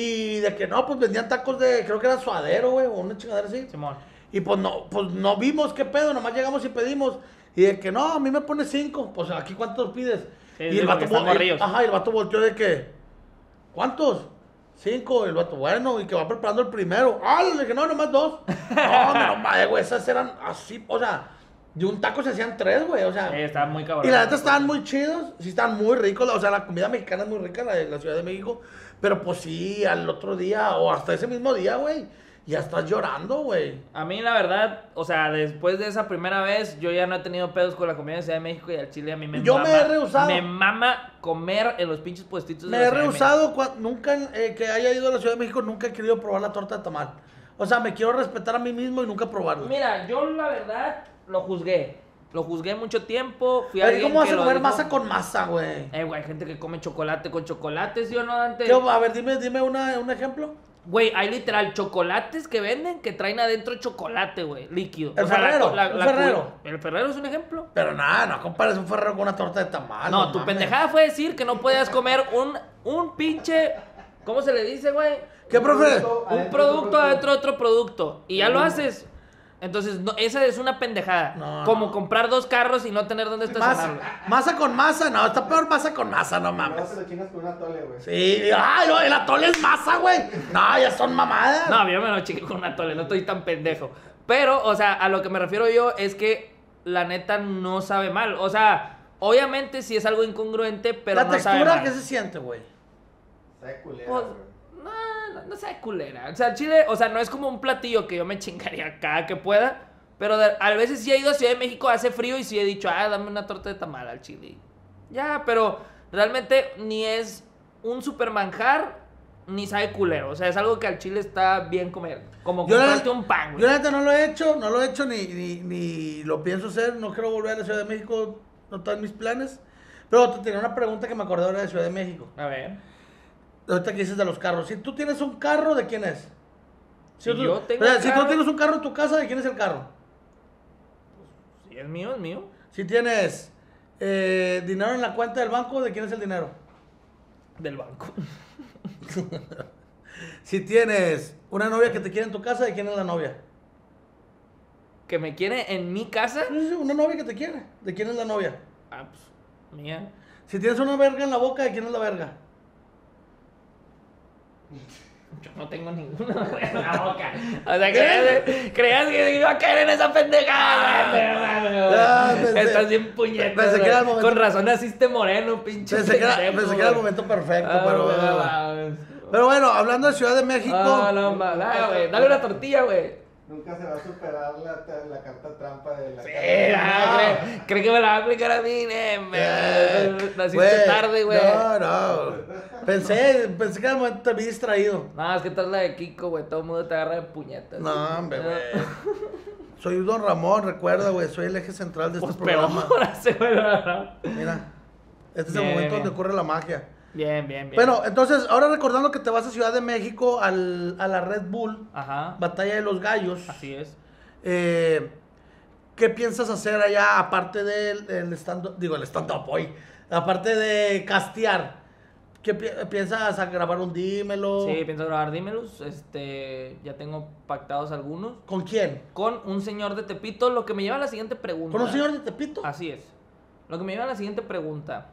Y de que no, pues vendían tacos de, creo que era suadero, güey, o una chingadera así. Simón. Y pues no, pues no vimos qué pedo, nomás llegamos y pedimos. Y de que no, a mí me pone cinco. Pues aquí cuántos pides. Sí, y sí, el porque vato, están vo- el- morrillos. ajá, y el vato volteó de que, ¿cuántos? Cinco. Y el vato, bueno, y que va preparando el primero. Ah, le dije, no, nomás dos. No, no, no, güey, esas eran así, o sea, de un taco se hacían tres, güey, o sea. Sí, está muy cabrón. Y la neta estaban muy chidos, sí estaban muy ricos, o sea, la comida mexicana es muy rica, la de la Ciudad de México, pero pues sí, al otro día, o hasta ese mismo día, güey, ya estás llorando, güey. A mí, la verdad, o sea, después de esa primera vez, yo ya no he tenido pedos con la comida de Ciudad de México y al chile a mí me Yo mama. me he rehusado. Me mama comer en los pinches puestitos Me de la he Ciudad de rehusado, cua- nunca, eh, que haya ido a la Ciudad de México, nunca he querido probar la torta de tamal. O sea, me quiero respetar a mí mismo y nunca probarla. México. Mira, yo la verdad lo juzgué. Lo juzgué mucho tiempo. Fui a Ay, alguien ¿cómo vas que a lo comer dijo. masa con masa, güey? Eh, güey, hay gente que come chocolate con chocolate, ¿sí o no, Dante? ¿Qué- A ver, dime, dime una, un ejemplo. Güey, hay literal chocolates que venden que traen adentro chocolate, güey, líquido. El la Ferrero, co- la- el la Ferrero. cu- ¿El Ferrero es un ejemplo? Pero nada, no compares un ferrero con una torta de tamal. No, tu mames. pendejada fue decir que no podías comer un, un pinche... ¿Cómo se le dice, güey? ¿Qué prefieres? Un producto adentro de otro producto. Y ya lo haces. Entonces, no, esa es una pendejada. No, Como no. comprar dos carros y no tener dónde estacionarlo. Masa, masa con masa, no, está peor masa con masa, no Ahora mames. se lo chingas con una tole, güey. Sí, ay, no, el atole es masa, güey. No, ya son mamadas. No, yo me lo chiqué con una tole, no estoy tan pendejo. Pero, o sea, a lo que me refiero yo es que la neta no sabe mal. O sea, obviamente sí es algo incongruente, pero la no sabe textura, mal. ¿qué se siente, güey? Sabe culera, Pues, güey. no, no, no sabe culera. O sea, el chile, o sea, no es como un platillo que yo me chingaría cada que pueda. Pero de- a veces sí he ido a Ciudad de México, hace frío y sí he dicho, ah, dame una torta de tamal al chile. Ya, pero realmente ni es un super manjar, ni sabe culero. O sea, es algo que al chile está bien comer. Como Yo la- comprarte un pan, güey. Yo la neta no lo he hecho, no lo he hecho ni, ni, ni lo pienso hacer. No quiero volver a la Ciudad de México, no están mis planes. Pero te tenía una pregunta que me acordé ahora de Ciudad de México. A ver. Ahorita que dices de los carros. Si tú tienes un carro, ¿de quién es? Si tú, yo tengo o sea, un si carro- tú tienes un carro en tu casa, ¿de quién es el carro? Si es mío, es mío. Si tienes eh, dinero en la cuenta del banco, ¿de quién es el dinero? Del banco. Si tienes una novia que te quiere en tu casa, ¿de quién es la novia? Que me quiere en mi casa. Sí, sí, una novia que te quiere, ¿de quién es la novia? Ah, pues, mía. Si tienes una verga en la boca, ¿de quién es la verga? Yo no tengo ninguna en la boca. O sea, creías, creías que iba a caer en esa pendejada, güey. Ah, pensé- Estás bien puñetas. pensé que era el güey. momento- Con razón naciste moreno, pinche. Pensé que era, pendejo, pensé que era el güey. momento perfecto, Ah, pero güey, bueno. no mames. Pero bueno, hablando de Ciudad de México. Ah, no, ma- dale, güey. Dale una tortilla, güey. Nunca se va a superar la, la carta trampa de la Sí, carta. ah, cree, cree que me la va a aplicar a mí, eh, me- Eh, Naciste güey, tarde, güey. No, no. Pensé, pensé que al momento te vi distraído. No, es que estás la de Kiko, güey. Todo el mundo te agarra de puñetas. No, hombre, güey. Soy Don Ramón, recuerda, güey. Soy el eje central de Pues este peor, programa. hace, güey, no. Mira, este es Bien, el momento bien. donde ocurre la magia. Bien, bien, bien. Bueno, entonces, ahora recordando que te vas a Ciudad de México al, a la Red Bull, Ajá. Batalla de los Gallos. Así es. Eh, ¿Qué piensas hacer allá, aparte del el stand-up? Digo, el stand-up hoy. Aparte de castear. ¿Qué pi- piensas a grabar un dímelo? Sí, pienso grabar Dímelos. Este, ya tengo pactados algunos. ¿Con quién? Con un señor de Tepito, lo que me lleva a la siguiente pregunta. ¿Con un señor de Tepito? Así es. Lo que me lleva a la siguiente pregunta.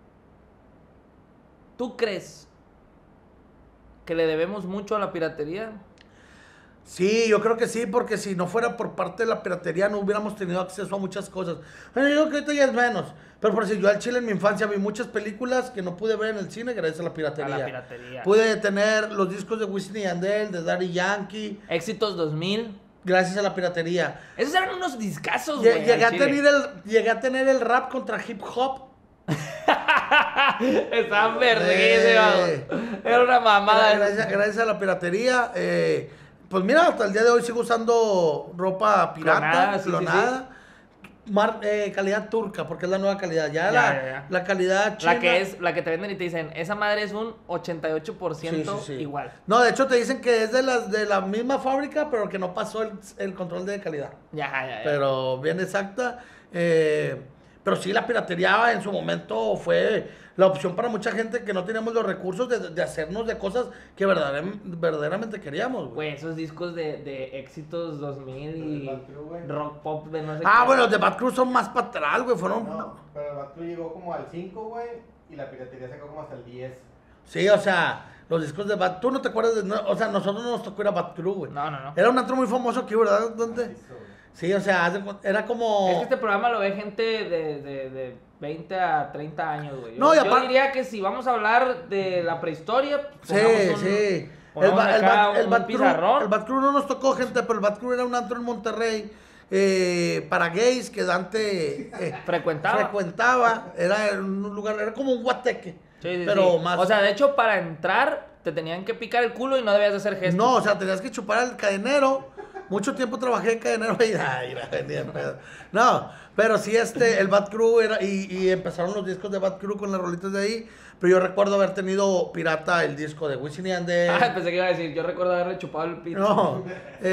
¿Tú crees que le debemos mucho a la piratería? Sí, yo creo que sí, porque si no fuera por parte de la piratería no hubiéramos tenido acceso a muchas cosas. Bueno, yo creo que ahorita ya es menos. Pero por si yo al Chile en mi infancia vi muchas películas que no pude ver en el cine gracias a la piratería. A la piratería. Pude tener los discos de Wisin y Yandel, de Daddy Yankee, Éxitos dos mil. gracias a la piratería. Esos eran unos discazos, Lle- güey. Llegué, a al chile. tener el, llegué a tener el rap contra hip hop. Estaban Eh. verguísimos. Era una mamada. Gracias, gracias a la piratería. eh, pues mira, hasta el día de hoy sigo usando ropa pirata, Clonada, sí, sí, clonada. Mar- eh, calidad turca, porque es la nueva calidad. Ya, Ya, la, ya, ya. la calidad china. La que es, la que te venden y te dicen, esa madre es un ochenta y ocho por ciento Sí, sí, sí. igual. No, de hecho te dicen que es de, las, de la misma fábrica, pero que no pasó el, el control de calidad. Ya, ya, ya. Pero bien exacta. eh, pero sí, la piratería en su momento fue la opción para mucha gente que no teníamos los recursos de, de hacernos de cosas que verdaderam- verdaderamente queríamos, güey. Güey, esos discos de, de éxitos dos mil y Bad Crew, güey. rock pop de no sé Ah, qué. bueno, los de Bad Cruz son más para atrás, güey. Fueron. No, pero el Bad Crew llegó como al cinco, güey, y la piratería sacó como hasta el diez. Sí, o sea, los discos de Bad. Tú no te acuerdas de. no, o sea, nosotros no nos tocó ir a Bad Crew, güey. No, no, no. Era un antro muy famoso aquí, ¿verdad? ¿Dónde? Hizo, güey. Sí, o sea, haz de cu- era como. Es que este programa lo ve gente de, de, de veinte a treinta años, güey. Yo, No, y yo apar- diría que si vamos a hablar de la prehistoria, Sí, pongamos un- sí. El, pongamos ba- el, acá Bad- el un Bad Crew, pizarrón. el Bad Crew no nos tocó, gente, pero el Bad Crew era un antro en Monterrey eh, para gays que Dante eh, Frecuentaba. frecuentaba. Era un lugar, era como un guateque. Sí, sí, pero sí. más. O sea, de hecho, para entrar te tenían que picar el culo y no debías de hacer gestos. No, o sea, tenías que chupar al cadenero. Mucho tiempo trabajé de cadenero y ay, era ni de pedo. No, pero sí este, el Bad Crew era, y, y empezaron los discos de Bad Crew con las rolitas de ahí. Pero yo recuerdo haber tenido pirata el disco de Wisin y Yandel. Ah, pensé que iba a decir, yo recuerdo haberle chupado el pito. No,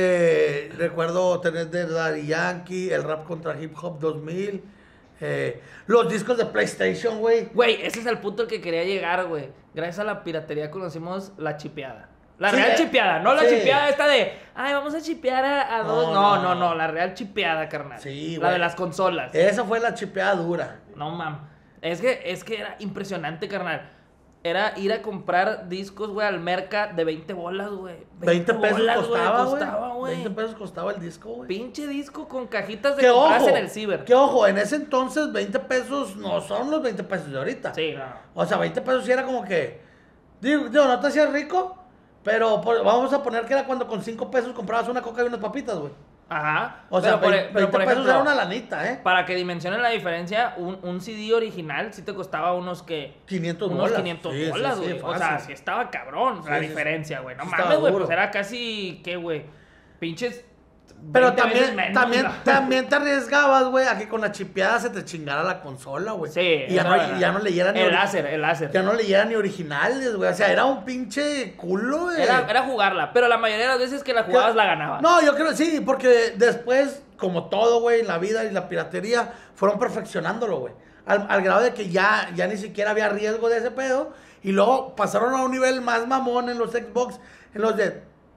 eh, recuerdo tener de Daddy Yankee, el rap contra hip hop dos mil. eh, los discos de PlayStation, güey. Güey, ese es el punto al que quería llegar, güey. Gracias a la piratería conocimos la chipeada. La Sí, real eh, chipeada, no la sí. chipeada esta de, ay, vamos a chipear a, a No, dos. No, no. no, no, la real chipeada, carnal. Sí, La güey. de las consolas. Esa fue la chipeada dura. No, mam. Es que, es que era impresionante, carnal. Era ir a comprar discos, güey, al merca de veinte bolas, güey. veinte pesos bolas, güey, costaba, costaba, güey. güey. veinte pesos costaba el disco, güey. Pinche disco con cajitas de Que compras ojo, en el ciber. que ojo, en ese entonces veinte pesos no son los veinte pesos de ahorita. Sí, no. O sea, veinte pesos sí era como que, digo, digo, no te hacías rico, pero por- vamos a poner que era cuando con cinco pesos comprabas una coca y unas papitas, güey. Ajá. O sea, pero por, e- veinte pero por pesos ejemplo, era una lanita, ¿eh? para que dimensionen la diferencia, un, un C D original sí te costaba unos que... quinientos unos bolas. quinientos Sí, sí, bolas, sí, güey. o fácil. sea, sí estaba cabrón la Sí, sí, diferencia, güey. No sí mames, estaba güey. duro. Pues era casi, ¿qué, güey? Pinches... Pero veinte veces también, menos, también, ¿no? también te arriesgabas, güey, a que con la chipeada se te chingara la consola, güey. Sí. Y ya eso no, era. y ya no leyera ni El ori- láser, el láser. ya no leyera ni originales, güey. O sea, era un pinche culo, güey. Era, era jugarla, pero la mayoría de las veces que la jugabas la ganabas. No, yo creo sí, porque después, como todo, güey, en la vida y la piratería, fueron perfeccionándolo, güey. Al, al grado de que ya, ya ni siquiera había riesgo de ese pedo. Y luego pasaron a un nivel más mamón en los Xbox, en los de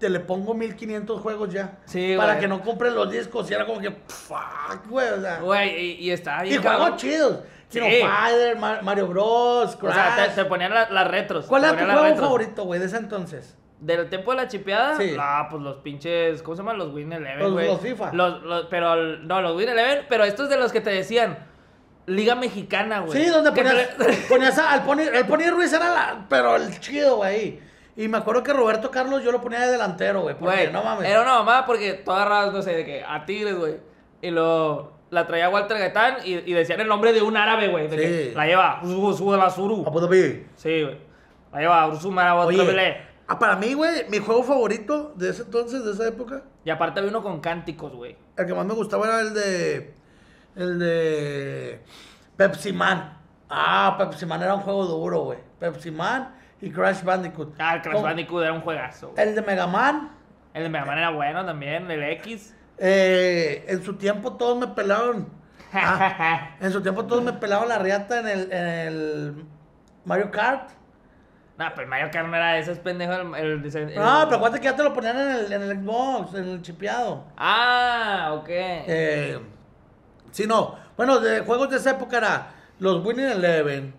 te le pongo mil quinientos juegos ya. Sí, Para güey. que no compren los discos. Y era como que, fuck, güey. O sea, Güey, y, y estaba y bien juegos cabrón. chidos. Sí. Kino Fighter, Mar- Mario Bros, O sea, te, Crash. te ponían la- las retros. ¿Cuál te era tu ponían las juego retros. favorito, güey, de ese entonces? ¿Del tiempo de la chipeada? Sí. No, pues los pinches, ¿cómo se llaman? Los Win Eleven, Los- güey. los FIFA. Los, los- pero, el- no, los Win Eleven, pero estos de los que te decían, Liga Mexicana, güey. Sí, donde Que ponías, te- ponías a- al Pony, el Pony Ruiz era la, pero el chido, güey. Y me acuerdo que Roberto Carlos yo lo ponía de delantero, güey. Porque Güey, no mames. era una mamá porque tú agarrabas, no sé, de que a Tigres, güey. Y lo la traía Walter Gaitán y, y decían el nombre de un árabe, güey. de Sí. que La lleva Usu Abu Dhabi. Sí, güey. La lleva Ursumara Oye, ah, para mí, güey, mi juego favorito de ese entonces, de esa época, Y aparte había uno con cánticos, güey. el que más me gustaba era el de. El de. Pepsi Man. Ah, Pepsi Man era un juego duro, güey. Pepsi Man y Crash Bandicoot. Ah, el Crash Con- Bandicoot era un juegazo, güey. El de Mega Man. El de Mega Man era bueno también, el X. eh, en su tiempo todos me pelaron. Ah, en su tiempo todos me pelaban la riata en el, en el Mario Kart. Nah, pero el Mario Kart no era ese, es pendejo. El, el, el- el- No, pero acuérdate que ya te lo ponían en el, en el Xbox, en el chipeado. Ah, ok. Eh, sí, no. Bueno, de juegos de esa época era los Winning Eleven.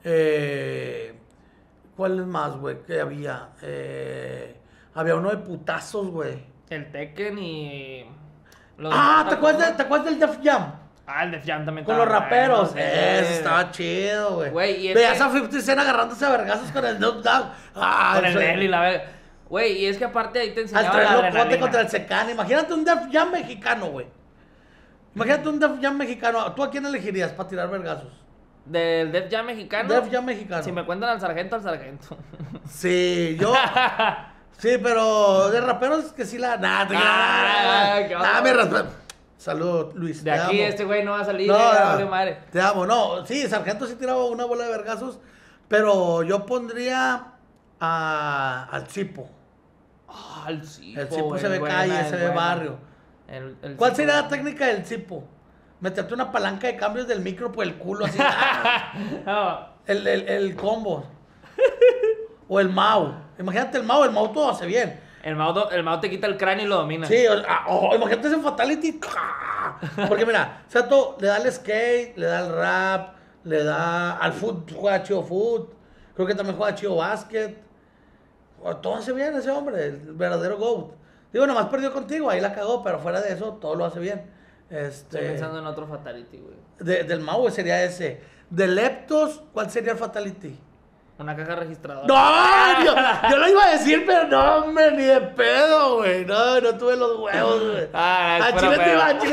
Eh, ¿Cuál es más, güey? ¿Qué había? Eh, había uno de putazos, güey. El Tekken y... los- Ah, ¿te acuerdas, ¿te acuerdas del Def Jam? Ah, el Def Jam también Con los estaba raperos. bueno, sí. Eso estaba chido, güey. Güey, y es Veías que- a cincuenta Cent agarrándose a vergazos con el Snoop Dogg. Ah, Con el eso- Nelly, la verga. Güey, y es que aparte ahí te Al enseñaban traer la locote adrenalina. contra el Secán. Imagínate un Def Jam mexicano, güey. Imagínate un Def Jam mexicano. ¿Tú a quién elegirías para tirar vergazos? Del Def Jam mexicano. Def Jam mexicano. Si me cuentan al sargento, al sargento. Sí, yo. Sí, pero de raperos que sí la. Nah, te Ah, qué Nah, onda. mi respeto. Salud, Luis. De te aquí amo. este güey no va a salir. No, eh, ya no, valió madre. te amo. No, sí, Sargento sí tiraba una bola de vergazos. Pero yo pondría a, al Cipo. Ah, el Cipo, El Cipo güey, se ve buena, calle, es se ve buena. barrio. El- el ¿Cuál Cipo, sería la güey. técnica del Cipo? Meterte una palanca de cambios del micro por el culo así. ¡ah! No, el, el, el combo. O el Mau. Imagínate el Mau, el Mau todo hace bien. el Mao, el Mao te quita el cráneo y lo domina. Sí, o- ah, oh, imagínate ese Fatality. Porque mira, Sato le da al skate, le da al rap, le da al foot, juega chido foot. Creo que también juega chido básquet. Oh, todo hace bien ese hombre, el verdadero GOAT. Digo, nomás perdió contigo, ahí la cagó, pero fuera de eso, todo lo hace bien. Este, Estoy pensando en otro Fatality, güey. de- del Mau sería ese. De Leptos, ¿cuál sería el Fatality? Una caja registradora. No, yo, yo lo iba a decir, pero no, hombre, ni de pedo, güey. No, no tuve los huevos, güey. Ah, es a puro Chile te pedo. iba, a Chile,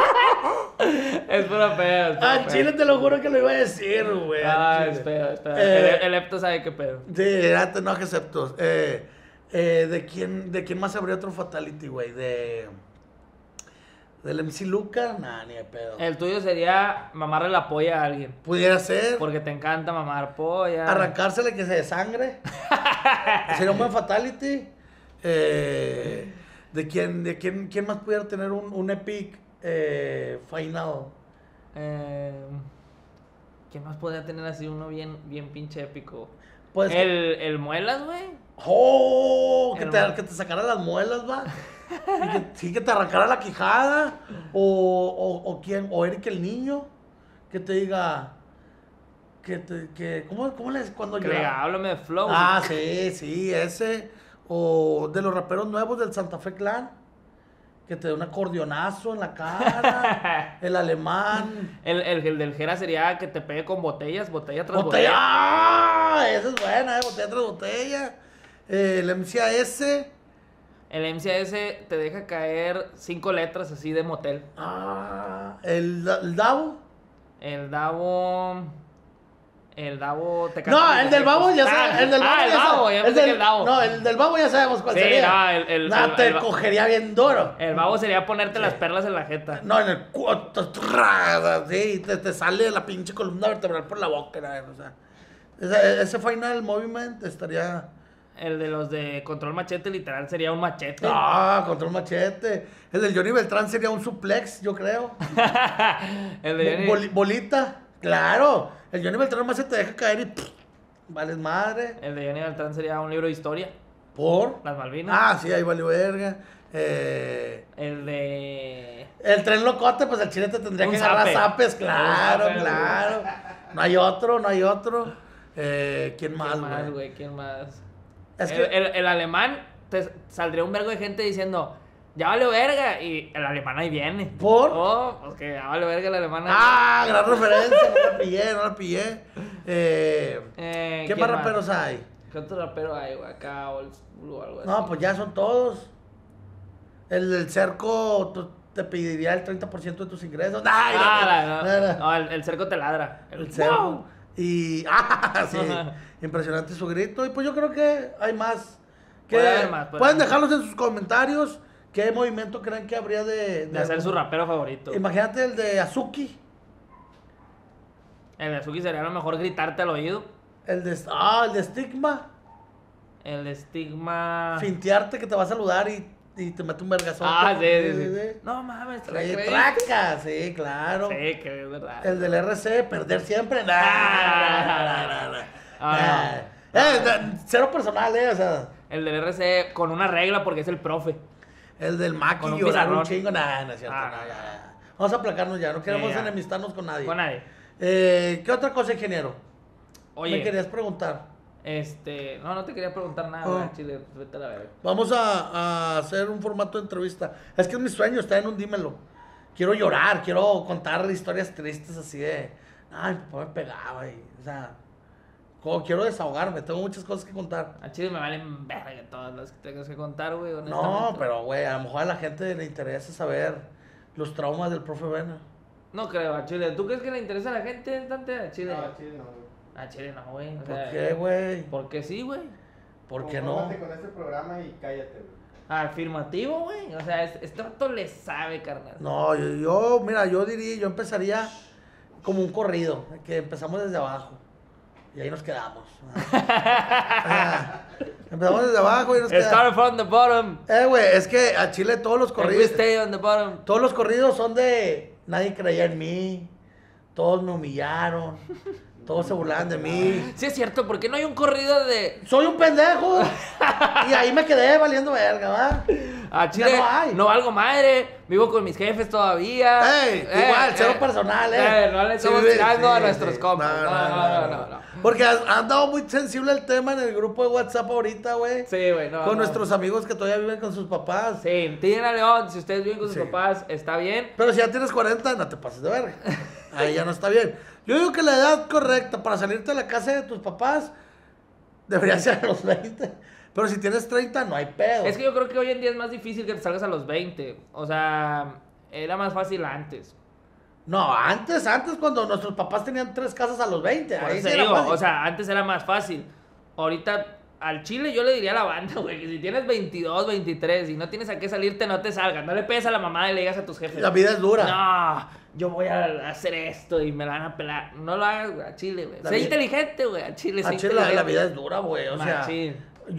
Es puro pedo. Es puro a pedo. Chile te lo juro que lo iba a decir, güey. a Ah, Chile. es pedo, es pedo. Eh, el, el Epto sabe qué pedo. Sí, ya te no aceptos. Eh, eh, ¿de quién, ¿De quién más habría otro Fatality, güey? De. ¿Del M C Luca? Nah, ni de pedo. El tuyo sería mamarle la polla a alguien. Pudiera ser. Porque te encanta mamar polla. Arrancársele que se desangre. Sería un buen fatality. Eh, ¿De quién, de quién, quién más pudiera tener un, un epic eh, final? Eh, ¿Quién más podría tener así uno bien, bien pinche épico? Pues, el, el Muelas, güey. ¡Oh! Que El te, mu- que te sacara las muelas, va. Y que, sí, que te arrancara la quijada. O, o, o quién, o Eric el niño. Que te diga. Que te, que, ¿cómo, ¿Cómo les cuando Que le diga, llora? háblame de flow. Ah, sí, sí, ese. O de los raperos nuevos del Santa Fe Clan. Que te dé un acordeonazo en la cara. El alemán. El, el, el del Jera sería que te pegue con botellas, botella tras Botella. botella. ¡Ah! Esa es buena, eh, botella tras botella. Eh, el M C A S. El M C A S te deja caer cinco letras así de motel. Ah, el, el Davo. El Davo. El Davo te No, canta el del Babo ya Ah, sabes. El del Babo ah, el ya Babo, sabes. ya El pensé que del- el Davo. No, el del Babo ya sabemos cuál Sí, sería. no, el- el- Nah, el- te el ba- cogería bien duro. El Babo sería ponerte las perlas en la jeta. No, en el cuarto. Sí, te, te sale la pinche columna vertebral por la boca. ¿no? O sea, ese, ese final movement estaría. El de los de control machete literal sería un machete. Ah, contra un machete. El del Johnny Beltrán sería un suplex, yo creo. El de Johnny- Boli- bolita, claro. El Johnny Beltrán más se te deja caer y pff, vales madre. el de Johnny Beltrán sería un libro de historia. ¿Por? Las Malvinas. Ah, sí, ahí valió verga. Eh, El de... el tren locote, pues el chile te tendría Un que agarrar zape. zapes, claro, Un zape, claro. No hay otro, no hay otro. Eh, ¿Quién más, ¿Quién más, güey? güey? ¿Quién más? Es el, que- el, el alemán, te saldría un vergo de gente diciendo, ya vale verga, y el alemán ahí viene. ¿Por? Oh, pues que ya vale verga el alemán ahí Ah, gran referencia, no la pillé, no la pillé. Eh, viene. Eh, ¿Qué ¿quién más raperos hay? ¿Qué otro rapero hay, güey? Acá, old school o algo así. No, pues ya son todos. El del cerco tú- te pediría el treinta por ciento de tus ingresos. Ay, Ah, no, la- no, no, no. no, el, el cerco te ladra. El cerco. ¡Wow! Y, ah, sí, impresionante su grito. Y pues yo creo que hay más. Que Puede haber más, puede pueden haber. dejarlos en sus comentarios. ¿Qué movimiento creen que habría de... De hacer su rapero favorito. Imagínate el de Azuki. El de Azuki sería a lo mejor gritarte al oído. El de... Ah, el de Stigma. El de Stigma. Fintearte que te va a saludar y, y te mete un vergazo. Ah, sí, sí, sí. No mames, te la Trae creíste. traca, sí, claro. Sí, que es verdad. El del R C, perder siempre. Nah, Ah, nah, nah, nah, nah. Ah, Nah. Eh, da- cero personal, eh, o sea. El del R C con una regla porque es el profe. El del Maki Con un llorar un pizarrón. chingo. Nah, no es cierto. Ah, nah, no, ya, no. ya. Vamos a aplacarnos ya, no queremos Sí, ya. enemistarnos con nadie. Con nadie. Eh, ¿Qué otra cosa, ingeniero? Oye, Me querías preguntar. este. No, no te quería preguntar nada, Ah. güey, Chile. Pues vete a la verga. Vamos a, a hacer un formato de entrevista. Es que es mi sueño, está en un dímelo. Quiero llorar, quiero contar historias tristes así de. Ay, mi papá me pegaba y. O sea. como quiero desahogarme, tengo muchas cosas que contar. A Chile me valen verga todas las que tengas que contar, güey. No, honestamente. pero güey, a lo mejor a la gente le interesa saber los traumas del profe Vena. No creo, a Chile. ¿Tú crees que le interesa a la gente, Dante? A Chile. No, chile no, güey. A Chile no, güey. O ¿Por sea, qué, güey? Porque sí, güey. ¿Por qué no? Confórmate con este programa y cállate, güey. Afirmativo, güey. O sea, es- este vato le sabe, carnal. No, yo, yo, mira, yo diría, yo empezaría como un corrido, que empezamos desde abajo. Y ahí nos quedamos. Ah, empezamos desde abajo y nos Start quedamos. from the bottom. Eh, güey, es que a Chile todos los And we corridos, stay on the bottom. todos los corridos son de nadie creía en mí, todos me humillaron, todos se burlaban de mí. Sí, es cierto. ¿Por qué no hay un corrido de. Soy un pendejo. Y ahí me quedé valiendo verga, ¿va? A Chile Ya no no, hay. valgo madre. Vivo con mis jefes todavía. Ey, igual, cero personal, eh. No le Sí, estamos sí, tirando a sí, nuestros sí. compas. No, no, no, no. no. Porque has- han dado muy sensible el tema en el grupo de WhatsApp ahorita, güey. Sí, güey, no. Con no. nuestros amigos que todavía viven con sus papás. Sí, tienen a León. Si ustedes viven con sus Sí. papás, está bien. Pero si ya tienes cuarenta, no te pases de verga. Ahí ya no está bien. Yo digo que la edad correcta para salirte de la casa de tus papás debería ser a los veinte. Pero si tienes treinta, no hay pedo. Es que yo creo que hoy en día es más difícil que te salgas a los veinte. O sea, era más fácil antes. No, antes, antes cuando nuestros papás tenían tres casas a los veinte. Por Ahí eso sí te era digo, fácil. o sea, antes era más fácil. Ahorita, al chile yo le diría a la banda, güey, que si tienes veintidós, veintitrés y no tienes a qué salirte, no te salgas. No le pegues a la mamá y le digas a tus jefes. La vida es dura. No, yo voy a hacer esto y me la van a pelar. No lo hagas, güey, a chile, güey. La Sé vida- inteligente, güey, a chile, sé A Chile la, inteligente. la vida es dura, güey. O sea, Machín.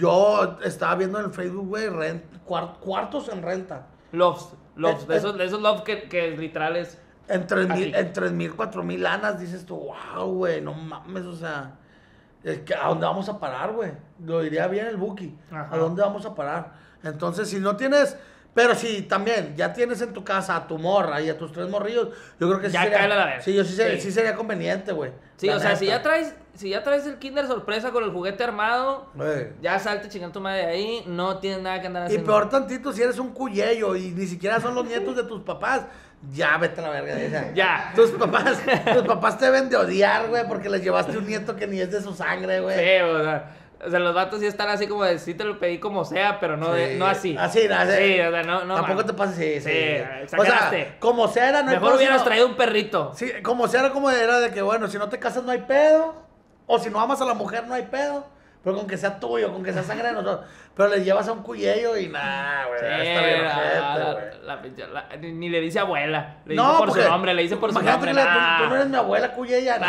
yo estaba viendo en el Facebook, güey, rent- cuar- cuartos en renta. Loves, loves, Eh, de eh. esos, de esos loves que, que literal es... En tres mil, Aquí. en tres mil, cuatro mil lanas, dices tú, wow, güey, no mames, o sea, es que, ¿a dónde vamos a parar, güey? Lo diría bien el Buki, Ajá. ¿a dónde vamos a parar? Entonces, si no tienes, pero si también ya tienes en tu casa a tu morra y a tus tres morrillos, yo creo que sí Ya sería, cáele a la verga. sí, yo sí, sería- Sí. sí sería conveniente, güey. Sí, la o sea, si neta. ya traes, si ya traes el Kinder sorpresa con el juguete armado, Güey. ya salte chingando tu madre de ahí, no tienes nada que andar Y haciendo. peor tantito, si eres un cuyello y ni siquiera son los nietos de tus papás, ya vete a la verga. Esa. Ya. Tus papás, tus papás te deben de odiar, güey, porque les llevaste un nieto que ni es de su sangre, güey. Sí, o sea, o sea, los vatos sí están así como de, sí te lo pedí como sea, pero no, de- Sí. no así. Así, no, así. Sí, o sea, no, no. Tampoco mames. te pases, sí, sí. Sí, O exageraste. sea, como sea era, no hay Mejor pedo, hubieras sino- traído un perrito. Sí, como sea era como era de que, bueno, si no te casas no hay pedo, o si no amas a la mujer no hay pedo, pero con que sea tuyo, con que sea sangre de nosotros. Pero le llevas a un cuyello y nada, güey, Sí, está bien la- ojete, la- güey. la pinche- la- ni, ni le dice abuela. Le No, dice por porque- su nombre, le dice por su imagínate nombre. que le- tú- nah. tú, no eres mi abuela cuyella,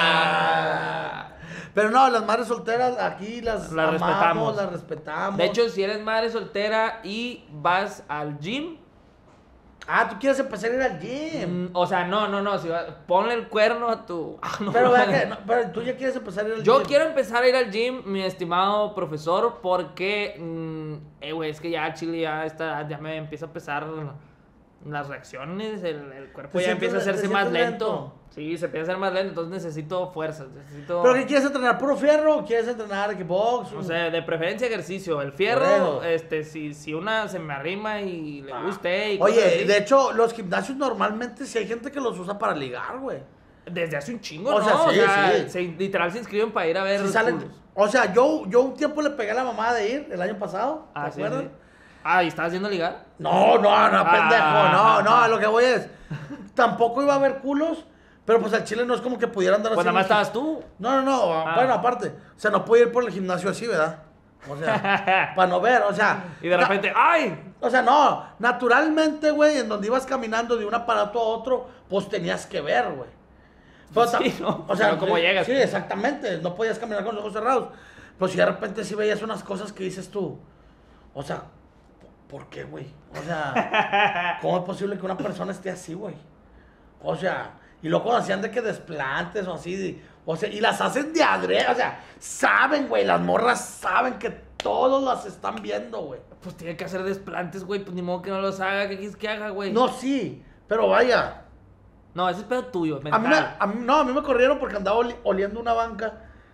Nah. nah. Pero no, las madres solteras aquí las, Las amamos, respetamos. las respetamos. De hecho, si eres madre soltera y vas al gym, Ah, tú quieres empezar a ir al gym. Mm, o sea, no, no, no. Si va- ponle el cuerno a tu. Ah, no. Pero, vea que, no, pero tú ya quieres empezar a ir al Yo gym. quiero empezar a ir al gym, mi estimado profesor, porque, mm, eh, güey, es que ya Chile ya está, ya me empieza a pesar las reacciones, el, el cuerpo ¿Te ya sientes empieza a le- hacerse te más sientes lento. lento? Sí, se empieza a hacer más lento, entonces necesito fuerzas, necesito... ¿Pero qué quieres entrenar? ¿Puro fierro o quieres entrenar kickbox? O sea, de preferencia ejercicio. El fierro, Correcto. este, si, si una se me arrima y le guste y Oye, cosas así, de hecho, los gimnasios normalmente sí hay gente que los usa para ligar, güey. desde hace un chingo, O ¿no? sea, sí, o sea, sí. se- literal se inscriben para ir a ver Sí salen- culos. O sea, yo, yo un tiempo le pegué a la mamá de ir el año pasado, ¿te Ah, sí, acuerdas? sí. Ah, ¿y estabas haciendo ligar? No, no, no, Ah. pendejo, no, no, a lo que voy es, tampoco iba a haber culos, pero pues al chile no es como que pudieran dar Pues así nada más mucho. estabas tú. No, no, no, Ah. bueno, aparte, o sea, no pude ir por el gimnasio así, ¿verdad? O sea, para no ver, o sea. Y de na- repente, ¡ay! O sea, no, naturalmente, güey, en donde ibas caminando de un aparato a otro, pues tenías que ver, güey. Pero Sí, ta- ¿no? O sea, Pero ¿cómo sí, llegas? Sí, exactamente, no podías caminar con los ojos cerrados. Pero si de repente sí veías unas cosas que dices tú, o sea, ¿por qué, güey? O sea, ¿cómo es posible que una persona esté así, güey? O sea, y luego cuando hacían de que desplantes o así, de- o sea, y las hacen de adrede, o sea, saben, güey, las morras saben que todos las están viendo, güey. Pues tiene que hacer desplantes, güey. Pues ni modo que no los haga. ¿Qué quieres que haga, güey? No, sí, pero vaya. No, ese es pedo tuyo, A mental. mí, me, a mí- no, a mí me corrieron porque andaba oli- oliendo una banca.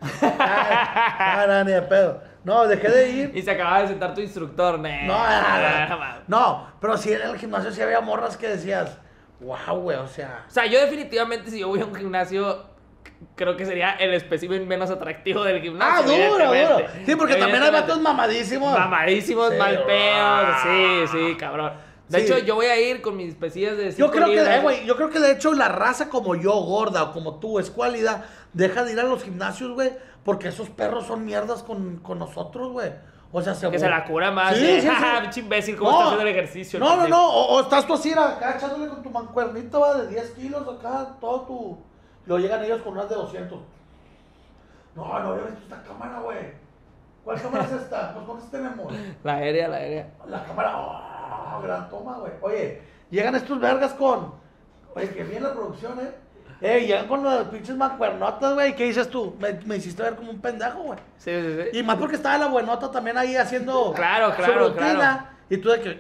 Ay, no, no, ni de pedo. No, dejé de ir. Y se acaba de sentar tu instructor, ne. No, Ah, no, no. No, pero sí en el gimnasio sí había morras que decías, wow, güey, o sea. O sea, yo definitivamente si yo voy a un gimnasio, creo que sería el espécimen menos atractivo del Ah, gimnasio. duro, duro. evidentemente. Sí, porque también hay Evidentemente. vatos mamadísimos. Mamadísimos, Sí. mal pedo. Sí, sí, cabrón. De Sí. hecho, yo voy a ir con mis pesillas de Yo cinco creo que, libras. eh, güey, yo creo que de hecho la raza como yo, gorda, o como tú, escuálida, deja de ir a los gimnasios, güey, porque esos perros son mierdas con, con nosotros, güey. O sea, se Que se la cura más. Sí, eh. sí, sí. Ja, pinche imbécil, ¿cómo No. estás haciendo el ejercicio? No, no, pendejo? no, o, o estás tú así acá echándole con tu mancuernito, va, de diez kilos acá, todo tu... Luego llegan ellos con unas de doscientos. No, no había visto esta cámara, güey. ¿Cuál cámara es esta? Pues ¿cuántas tenemos? La aérea, la aérea. La cámara, oh, gran toma, güey. Oye, llegan estos vergas con... Oye, que bien la producción, ¿eh? Eh, llegan con las pinches mancuernotas, güey. ¿Qué dices tú? Me, me hiciste ver como un pendejo, güey. Sí, sí, sí. Y más porque estaba la buenota también ahí haciendo Claro, su claro, rutina. claro. Y tú de que...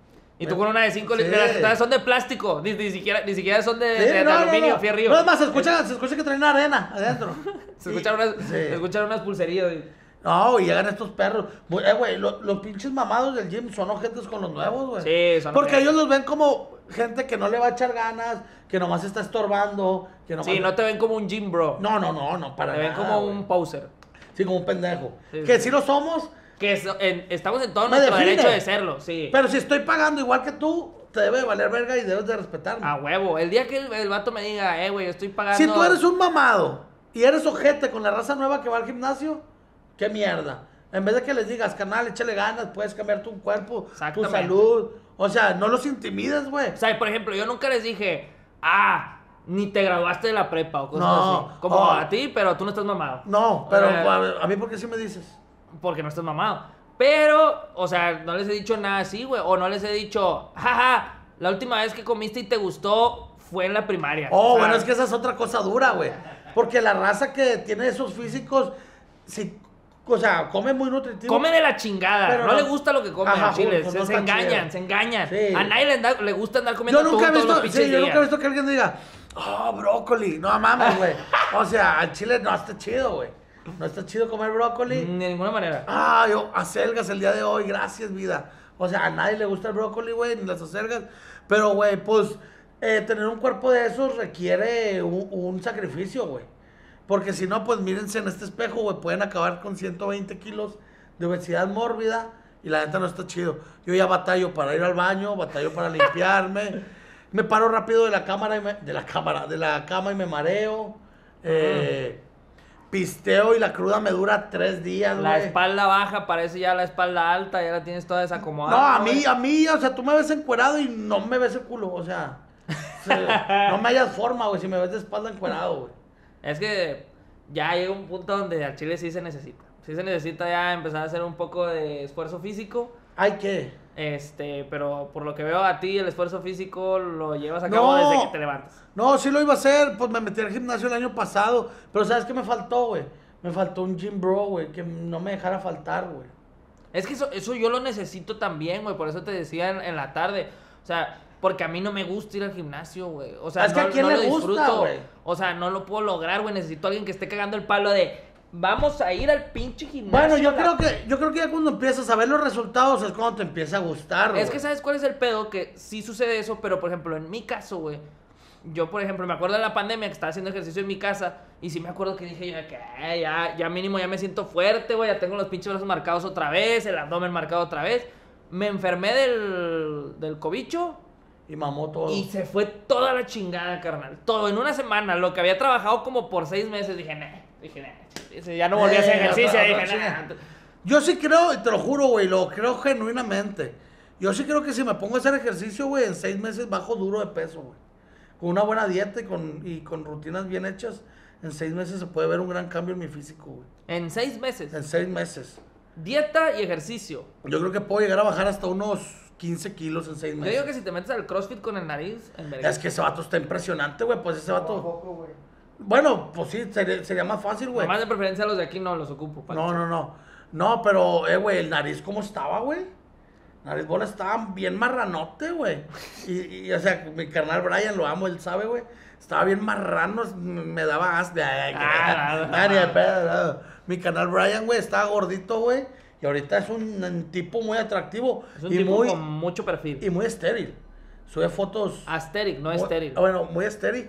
Y tú con una de cinco Sí. litros. Las que traes son de plástico. Ni, ni siquiera, ni siquiera son de, Sí, de- de no, no, aluminio, no. fierro. No, es más, se escucha, se escucha que traen arena adentro. Se Y- escuchan unas, sí. se escuchan unas pulserías. y- No, y llegan estos perros. Güey, eh, güey, lo- los pinches mamados del gym son ojetes con los nuevos, güey. Sí, son Porque ojetes. ellos los ven como gente que no le va a echar ganas, que nomás está estorbando, que nomás... Sí, no te ven como un gym bro. No, no, no, no, para Te ven nada, como güey. un poser. Sí, como un pendejo. Sí, que sí. sí lo somos, Que es- en- estamos en todo Me nuestro define. derecho de serlo, sí. pero si estoy pagando igual que tú, te debe de valer verga y debes de respetarme. A huevo. El día que el, el vato me diga, eh, güey, estoy pagando. Si tú eres un mamado y eres ojete con la raza nueva que va al gimnasio, qué mierda. En vez de que les digas, canal, échale ganas, puedes cambiar tu cuerpo, tu Exactamente. salud. O sea, no los intimides, güey. O sea, por ejemplo, yo nunca les dije, ah, ni te graduaste de la prepa o cosas No. así. Como Oh. a ti, pero tú no estás mamado. No, pero Eh, a, a mí, ¿por qué sí me dices? Porque no estás mamado. Pero, o sea, no les he dicho nada así, güey. O no les he dicho, jaja, la última vez que comiste y te gustó fue en la primaria. Oh, O sea, bueno, es que esa es otra cosa dura, güey. Porque la raza que tiene esos físicos, si, o sea, come muy nutritivo. Come de la chingada. Pero no, no- le gusta lo que come Ajá, en Chile. pues se no se está engañan, chido. se engañan. Sí. A nadie le, da- le gusta andar comiendo Yo nunca he atún todos los visto, pinches sí, yo nunca he días. visto que alguien diga, oh, brócoli. No mames, güey. O sea, al chile no está chido, güey. No está chido comer brócoli. Mm, De ninguna manera. Ah, yo, acelgas el día de hoy, gracias, vida. O sea, a nadie le gusta el brócoli, güey, ni las acelgas. Pero, güey, pues, eh, tener un cuerpo de esos requiere un, un sacrificio, güey. Porque si no, pues mírense en este espejo, güey, pueden acabar con ciento veinte kilos de obesidad mórbida y la neta no está chido. Yo ya batallo para ir al baño, batallo para limpiarme. Me paro rápido de la cámara y me- de la cámara, de la cama y me mareo. Eh, pisteo y la cruda me dura tres días, La güey. espalda baja parece ya la espalda alta, ya la tienes toda desacomodada. No, a mí, güey. a mí, o sea, tú me ves encuerado y no me ves el culo, o sea, se- no me hayas forma, güey, si me ves de espalda encuerado, güey. Es que ya llega un punto donde al chile sí se necesita. Sí se necesita ya empezar a hacer un poco de esfuerzo físico. Ay, ¿qué? Este, pero por lo que veo a ti, el esfuerzo físico lo llevas a cabo No. desde que te levantas. No, sí lo iba a hacer, pues me metí al gimnasio el año pasado, pero ¿sabes qué me faltó, güey? Me faltó un gym bro, güey, que no me dejara faltar, güey. Es que eso, eso yo lo necesito también, güey. Por eso te decía en, en la tarde. O sea, porque a mí no me gusta ir al gimnasio, güey. O sea, Es que no, a quién no le lo gusta, disfruto. güey. O sea, no lo puedo lograr, güey. Necesito a alguien que esté cagando el palo de vamos a ir al pinche gimnasio. Bueno, yo la- creo que yo creo que ya cuando empiezas a ver los resultados es cuando te empieza a gustar, güey. Es que ¿sabes cuál es el pedo? Que sí sucede eso, pero por ejemplo, en mi caso, güey. Yo, por ejemplo, me acuerdo de la pandemia que estaba haciendo ejercicio en mi casa. Y sí me acuerdo que dije yo que "Eh, ya, ya mínimo ya me siento fuerte, güey. Ya tengo los pinches brazos marcados otra vez, el abdomen marcado otra vez. Me enfermé del, del cobicho. Y mamó todo. Y se fue toda la chingada, carnal. Todo en una semana. Lo que había trabajado como por seis meses. Dije, nah. Dije, nah. Ya no volví a hacer Eh, ejercicio. otra- Dije, otra nah. chinga. Yo sí creo, y te lo juro, güey, lo creo genuinamente. Yo sí creo que si me pongo a hacer ejercicio, güey, en seis meses bajo duro de peso, güey. Con una buena dieta y con, y con rutinas bien hechas, en seis meses se puede ver un gran cambio en mi físico, güey. En seis meses. En seis meses. Dieta y ejercicio. Yo creo que puedo llegar a bajar hasta unos quince kilos en seis Yo meses. digo que si te metes al CrossFit con el nariz, en verga. Es que ese vato está impresionante, güey, pues ese Poco a vato... poco, güey. Bueno, pues sí, sería, sería más fácil, güey. Nomás de preferencia los de aquí no los ocupo. para No, echar. no, no. No, pero, eh, güey, el nariz, ¿cómo estaba, güey? Nariz bola estaba bien marranote, güey. Y, y, o sea, mi carnal Brian, lo amo, él sabe, güey. Estaba bien marrano, me daba as de... Ay, Ah, no, ah, ni de pedo, no. Mi carnal Brian, güey, estaba gordito, güey. Y ahorita es un, un tipo muy atractivo. Es un y tipo muy, con mucho perfil. y muy estéril. Sube fotos... Asteric, no muy- estéril. Bueno, muy estéril.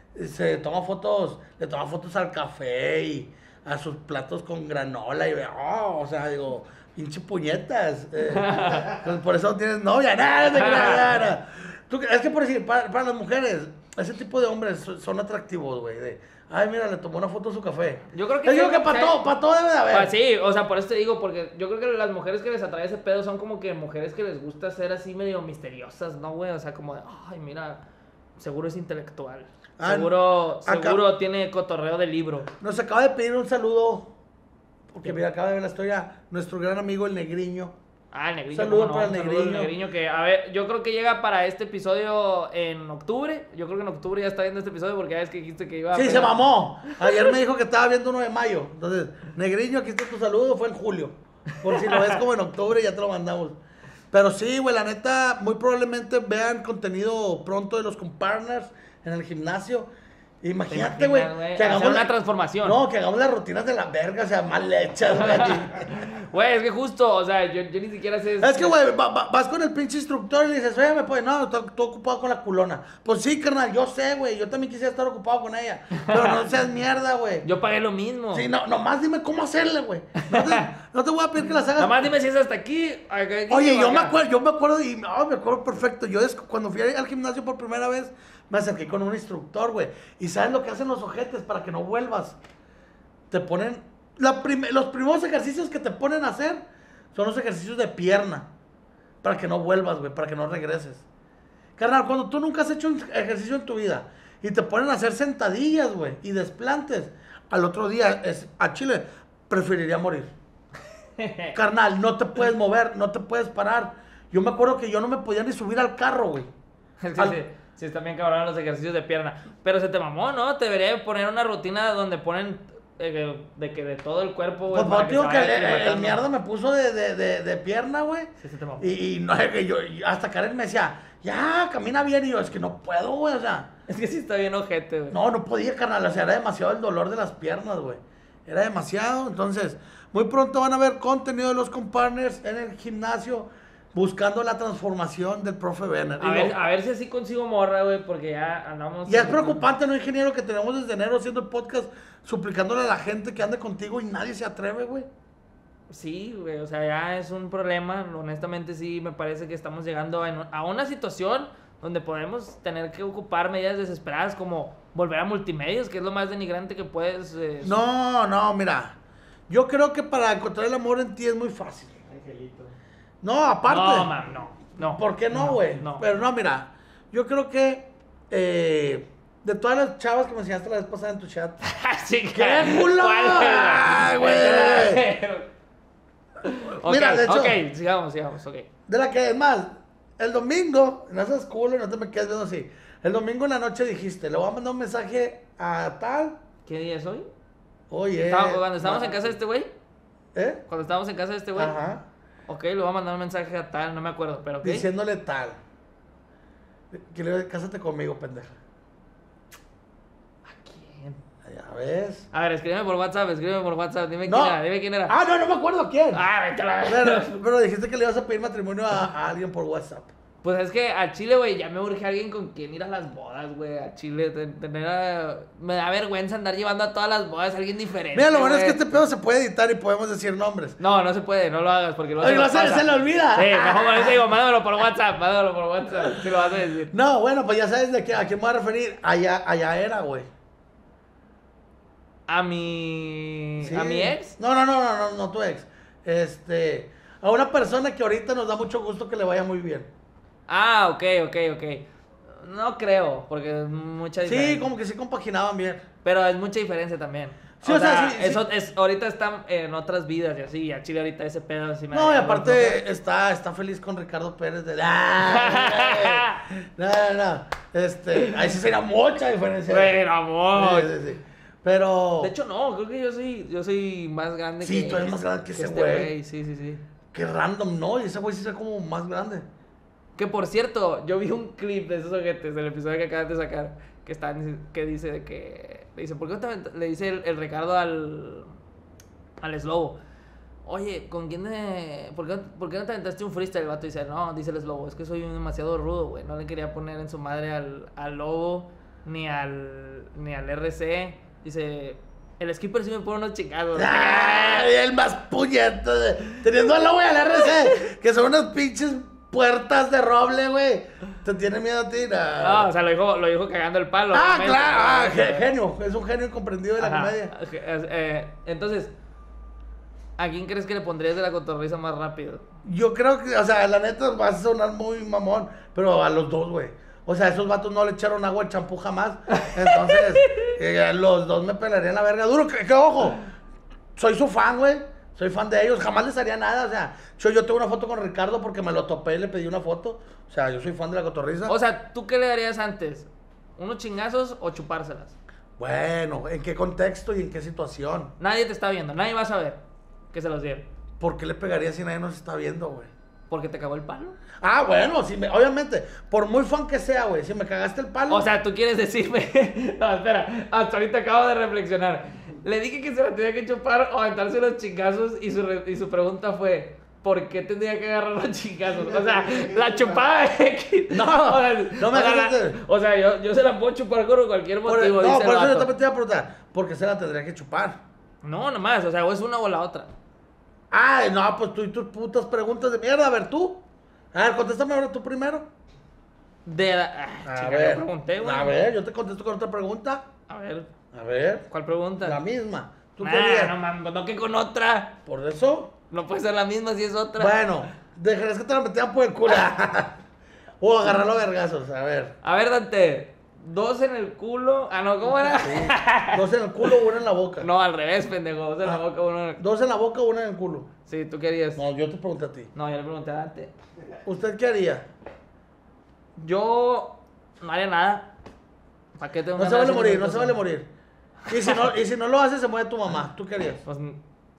Se toma fotos, le toma fotos al café y a sus platos con granola y ve, oh, o sea, digo, pinche puñetas. eh, pues por eso no tienes novia, nada, no te creas, nada. Tú, es que por decir, para, para las mujeres, ese tipo de hombres son, son atractivos, güey. De, ay, mira, le tomó una foto a su café. Yo creo que Yo digo sí, que para sí. todo, para todo debe de haber. Pa- sí, o sea, por eso te digo, porque yo creo que las mujeres que les atrae ese pedo son como que mujeres que les gusta ser así medio misteriosas, ¿no, güey? O sea, como de, ay, mira, seguro es intelectual. Ah, seguro, acá- seguro tiene cotorreo de libro. Nos acaba de pedir un saludo, porque mira, acaba de ver la historia, nuestro gran amigo el Negriño. Ah, el negriño. Saludo cómo no, para el un saludo al Negriño. negriño que, a ver, yo creo que llega para este episodio en octubre. Yo creo que en octubre ya está viendo este episodio porque ya es que dijiste que iba a... Sí, se mamó. Ayer me dijo que estaba viendo uno de mayo. Entonces, Negriño, aquí está tu saludo, fue en julio. Por si lo ves como en octubre, ya te lo mandamos. Pero sí, güey, la neta, muy probablemente vean contenido pronto de los compartners en el gimnasio. Imagínate, ¿Te güey, imaginas, güey? que Hacer hagamos una la- transformación. No, que hagamos las rutinas de la verga, o sea, mal hechas, güey. Güey, es que justo, o sea, yo, yo ni siquiera sé... Es que, güey, va- va- vas con el pinche instructor y le dices, oye, me puede, no, estoy estoy ocupado con la culona. Pues sí, carnal, yo sé, güey, yo también quisiera estar ocupado con ella. Pero no seas mierda, güey. Yo pagué lo mismo. Sí, no, nomás dime cómo hacerle, güey. No te, no te voy a pedir que las hagas. Nada más dime si es hasta aquí. acá, aquí Oye, o yo me acá. acuerdo, yo me acuerdo y oh, me acuerdo perfecto. Yo es- cuando fui al gimnasio por primera vez, me acerqué con un instructor, güey. Y ¿sabes lo que hacen los ojetes para que no vuelvas? Te ponen, la prim- los primeros ejercicios que te ponen a hacer son los ejercicios de pierna. Para que no vuelvas, güey, para que no regreses. Carnal, cuando tú nunca has hecho un ejercicio en tu vida y te ponen a hacer sentadillas, güey, y desplantes, al otro día, es, a Chile, preferiría morir. Carnal, no te puedes mover, no te puedes parar. Yo me acuerdo que yo no me podía ni subir al carro, güey. Sí, Al- sí, sí, están bien cabrones los ejercicios de pierna. Pero se te mamó, ¿no? Te debería poner una rutina donde ponen eh, de que de todo el cuerpo, güey. Pues para no, tío, se que vaya el, el- el aclimatando. mierda me puso de, de, de, de pierna, güey. Sí, se te mamó. Y, y no, que yo, y hasta Karen me decía, ya, camina bien. Y yo, es que no puedo, güey, o sea. Es que sí está bien ojete, güey. No, no podía, carnal. O sea, era demasiado el dolor de las piernas, güey. Era demasiado. Entonces, muy pronto van a ver contenido de los compartners en el gimnasio buscando la transformación del profe Benner. A Y ver, lo- a ver si así consigo morra, güey, porque ya andamos... Ya es preocupante, ¿no, ingeniero? Que tenemos desde enero haciendo el podcast suplicándole a la gente que ande contigo y nadie se atreve, güey. Sí, güey, o sea, ya es un problema. Honestamente, sí, me parece que estamos llegando en- a una situación donde podemos tener que ocupar medidas desesperadas como volver a multimedios, que es lo más denigrante que puedes... eh, No, no, mira. Yo creo que para encontrar el amor en ti es muy fácil. Angelito. No, aparte. No, mam, no, no. ¿Por qué no, güey? No. Pero no, mira. Yo creo que eh, de todas las chavas que me enseñaste la vez pasada en tu chat. Sí, ¡Qué culo! ¿Cuál, ¡Ay, güey! Ok, mira, de hecho, ok, sigamos, sigamos, ok. de la que es más, el domingo, no seas culo y no te me quedes viendo así. El domingo en la noche dijiste, le voy a mandar un mensaje a tal. ¿Qué día es hoy? Oye. Estaba- cuando estábamos ma- en casa de este güey. ¿Eh? Cuando estábamos en casa de este güey. Ajá. Ok, le voy a mandar un mensaje a tal, no me acuerdo, pero ok. Diciéndole tal. Que le diga, cásate conmigo, pendeja. ¿A quién? Ya ves. A ver, escríbeme por WhatsApp, escríbeme por WhatsApp. Dime No. quién era, dime quién era. Ah, no, no me acuerdo quién. Ah, vete a la Pero, verga. pero dijiste que le ibas a pedir matrimonio a, a alguien por WhatsApp. Pues es que a Chile, güey, ya me urge alguien con quien ir a las bodas, güey. A Chile, ten- tener a... Me da vergüenza andar llevando a todas las bodas a alguien diferente. Mira, lo bueno es que güey. este pedo se puede editar y podemos decir nombres. No, no se puede, no lo hagas porque luego Oye, se no nos se, pasa. se le olvida. Sí, mejor por eso digo, mándamelo por WhatsApp, mándamelo por WhatsApp. Si lo vas a decir. No, bueno, pues ya sabes de qué, a quién me voy a referir. Allá, allá era, güey. A mi... Sí. ¿A mi ex? No, no, no, no, no, no tu ex. Este, a una persona que ahorita nos da mucho gusto que le vaya muy bien. Ah, ok, ok, ok. No creo, porque es mucha diferencia. Sí, como que sí compaginaban bien. Pero es mucha diferencia también. Sí, o, o sea, sea, sí, sí. eso es, ahorita están en otras vidas y así, y a Chile ahorita ese pedo así me No, y da- aparte está, está feliz con Ricardo Pérez de... ¡Ah! No, no, no. Este, ahí sí sería mucha diferencia. Güey, amor. Sí, sí, sí. Pero... De hecho, no, creo que yo soy, yo soy más grande Sí, que tú eres más grande que ese este güey. Sí, sí, sí. Qué random, ¿no? Y ese güey sí se ve como más grande. Que por cierto, yo vi un clip de esos ojetes del episodio que acabas de sacar, que están, que dice de que, le dice, ¿por qué no te avent-?" le dice el, el Ricardo al, al Slobo, oye, ¿con quién de, por qué, por qué no te aventaste un freestyle? El vato dice, no, dice el Slobo, es que soy demasiado rudo, güey, no le quería poner en su madre al, al Lobo, ni al, ni al R C, dice, el skipper sí me pone unos chingados. ¡Ay, el más puñeto! de- Teniendo al lobo y al R C, que son unas pinches puertas de roble, güey. ¿Te tiene miedo a ti? No, No, o sea, lo dijo, lo dijo cagando el palo. ah, obviamente, claro, ah, obviamente. ge- genio. Es un genio incomprendido de la Ajá. comedia. Eh, eh, entonces, ¿a quién crees que le pondrías de la cotorriza más rápido? Yo creo que, o sea, la neta va a sonar muy mamón, pero a los dos, güey. O sea, esos vatos no le echaron agua al champú jamás. Entonces, eh, los dos me pelarían la verga duro. Que, que ojo, soy su fan, güey. Soy fan de ellos. Jamás les haría nada. O sea, yo, yo tengo una foto con Ricardo porque me lo topé y le pedí una foto. O sea, yo soy fan de la cotorriza. O sea, ¿tú qué le darías antes? ¿Unos chingazos o chupárselas? Bueno, ¿en qué contexto y en qué situación? Nadie te está viendo, nadie va a saber que se los dieron. ¿Por qué le pegaría si nadie nos está viendo, güey? Porque te cagó el palo. Ah, bueno, si me, obviamente, por muy fan que sea, güey, si me cagaste el palo. O sea, tú quieres decirme. No, espera, hasta ahorita acabo de reflexionar. Le dije que se la tenía que chupar o aventarse los chingazos y su, re- y su pregunta fue: ¿por qué tendría que agarrar los chingazos? O sea, la chupada de X. No, o sea, no me o sea, hagas la- este- o sea, yo, yo se la puedo chupar por cualquier por, motivo. no, dice por el eso yo vato. también te iba a preguntar. ¿Por qué se la tendría que chupar? No, nomás, o sea, o es una o la otra. Ay, no, pues tú y tus putas preguntas de mierda. A ver, tú. A ver, contéstame ahora tú primero. De. Ah, A chinga, ver. yo pregunté, güey. A ver, yo te contesto con otra pregunta. A ver, A ver. ¿cuál pregunta? La misma. ¿Tú Nah, querías? no mames, no que con otra. Por eso. No puede ser la misma si es otra. Bueno, dejarás que te la metieran por el culo. O agarrarlo a vergazos, a ver. A ver, Dante. Dos en el culo. Ah, no, ¿cómo era? Sí. Dos en el culo, una en la boca. No, al revés, pendejo. Dos en la Ah. boca, uno en el... Dos en la boca, una en el culo. Sí, tú querías. No, yo te pregunté a ti. No, yo le pregunté a Dante. ¿Usted qué haría? Yo no haría nada. ¿Para qué tengo No que se andar vale morir, haciendo no se cosas? vale morir. Y si no, y si no lo haces, se muere tu mamá. ¿Tú qué harías? Pues, No,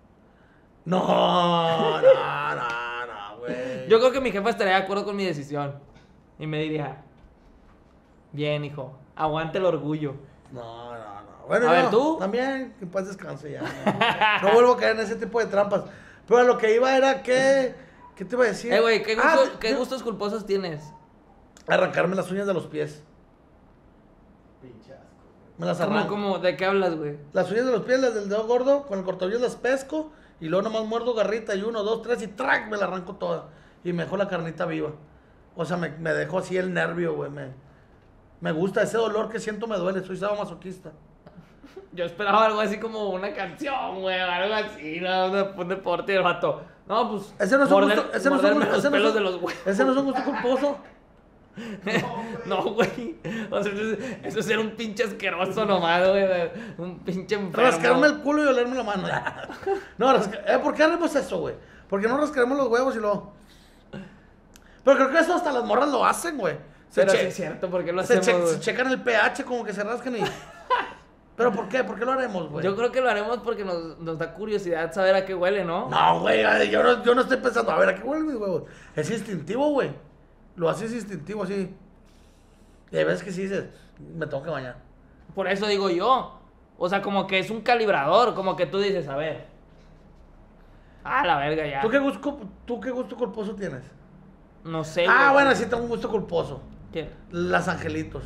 no, no, no, güey. yo creo que mi jefa estaría de acuerdo con mi decisión. Y me diría: bien, hijo, aguante el orgullo. No, no, no. Bueno, A yo ver, ¿tú? también, que paz descanse ya. No, no vuelvo a caer en ese tipo de trampas. Pero a lo que iba era que... ¿Qué te iba a decir? Eh, güey, ¿qué, Ah, gusto- ¿qué yo- gustos culposos tienes? Arrancarme las uñas de los pies. Pinche asco. Me las ¿Cómo, arranco. cómo? ¿De qué hablas, güey? Las uñas de los pies, las del dedo gordo, con el cortavillas las pesco y luego nomás muerdo garrita y uno, dos, tres y ¡trac! Me la arranco toda. Y me dejo la carnita viva. O sea, me, me dejo así el nervio, güey. Me, me gusta ese dolor que siento, me duele. Soy sadomasoquista. Yo esperaba algo así como una canción, güey, algo así, ¿no? Un un deporte y el vato. No, pues. Ese no es un morder- gusto, ese no es un morderme gusto, los ese no es pelos un- de los huevos. ese no es un gusto culposo. No, güey. O sea, eso es, eso es ser un pinche asqueroso nomás, güey. Un pinche enfermo. Rascarme el culo y olerme la mano. No, rasca- eh, ¿por qué haremos eso, güey? ¿Por qué no nos creemos los huevos y luego? Pero creo que eso hasta las morras lo hacen, güey. Se Pero che- sí es cierto, ¿por qué lo se, hacemos, che- güey? se checan el pH como que se rascan y... ¿Pero por qué? ¿Por qué lo haremos, güey? Yo creo que lo haremos porque nos, nos da curiosidad saber a qué huele, ¿no? No, güey, ay, yo no, yo no estoy pensando, a ver, ¿a qué huelen mis huevos? Es instintivo, güey. Lo haces instintivo, así. Y hay veces que sí dices, me tengo que bañar. Por eso digo yo. O sea, como que es un calibrador, como que tú dices, a ver. Ah, la verga, ya. ¿Tú qué gusto, tú qué gusto culposo tienes? No sé, Ah, güey. bueno, sí tengo un gusto culposo. ¿Quién? Las angelitos.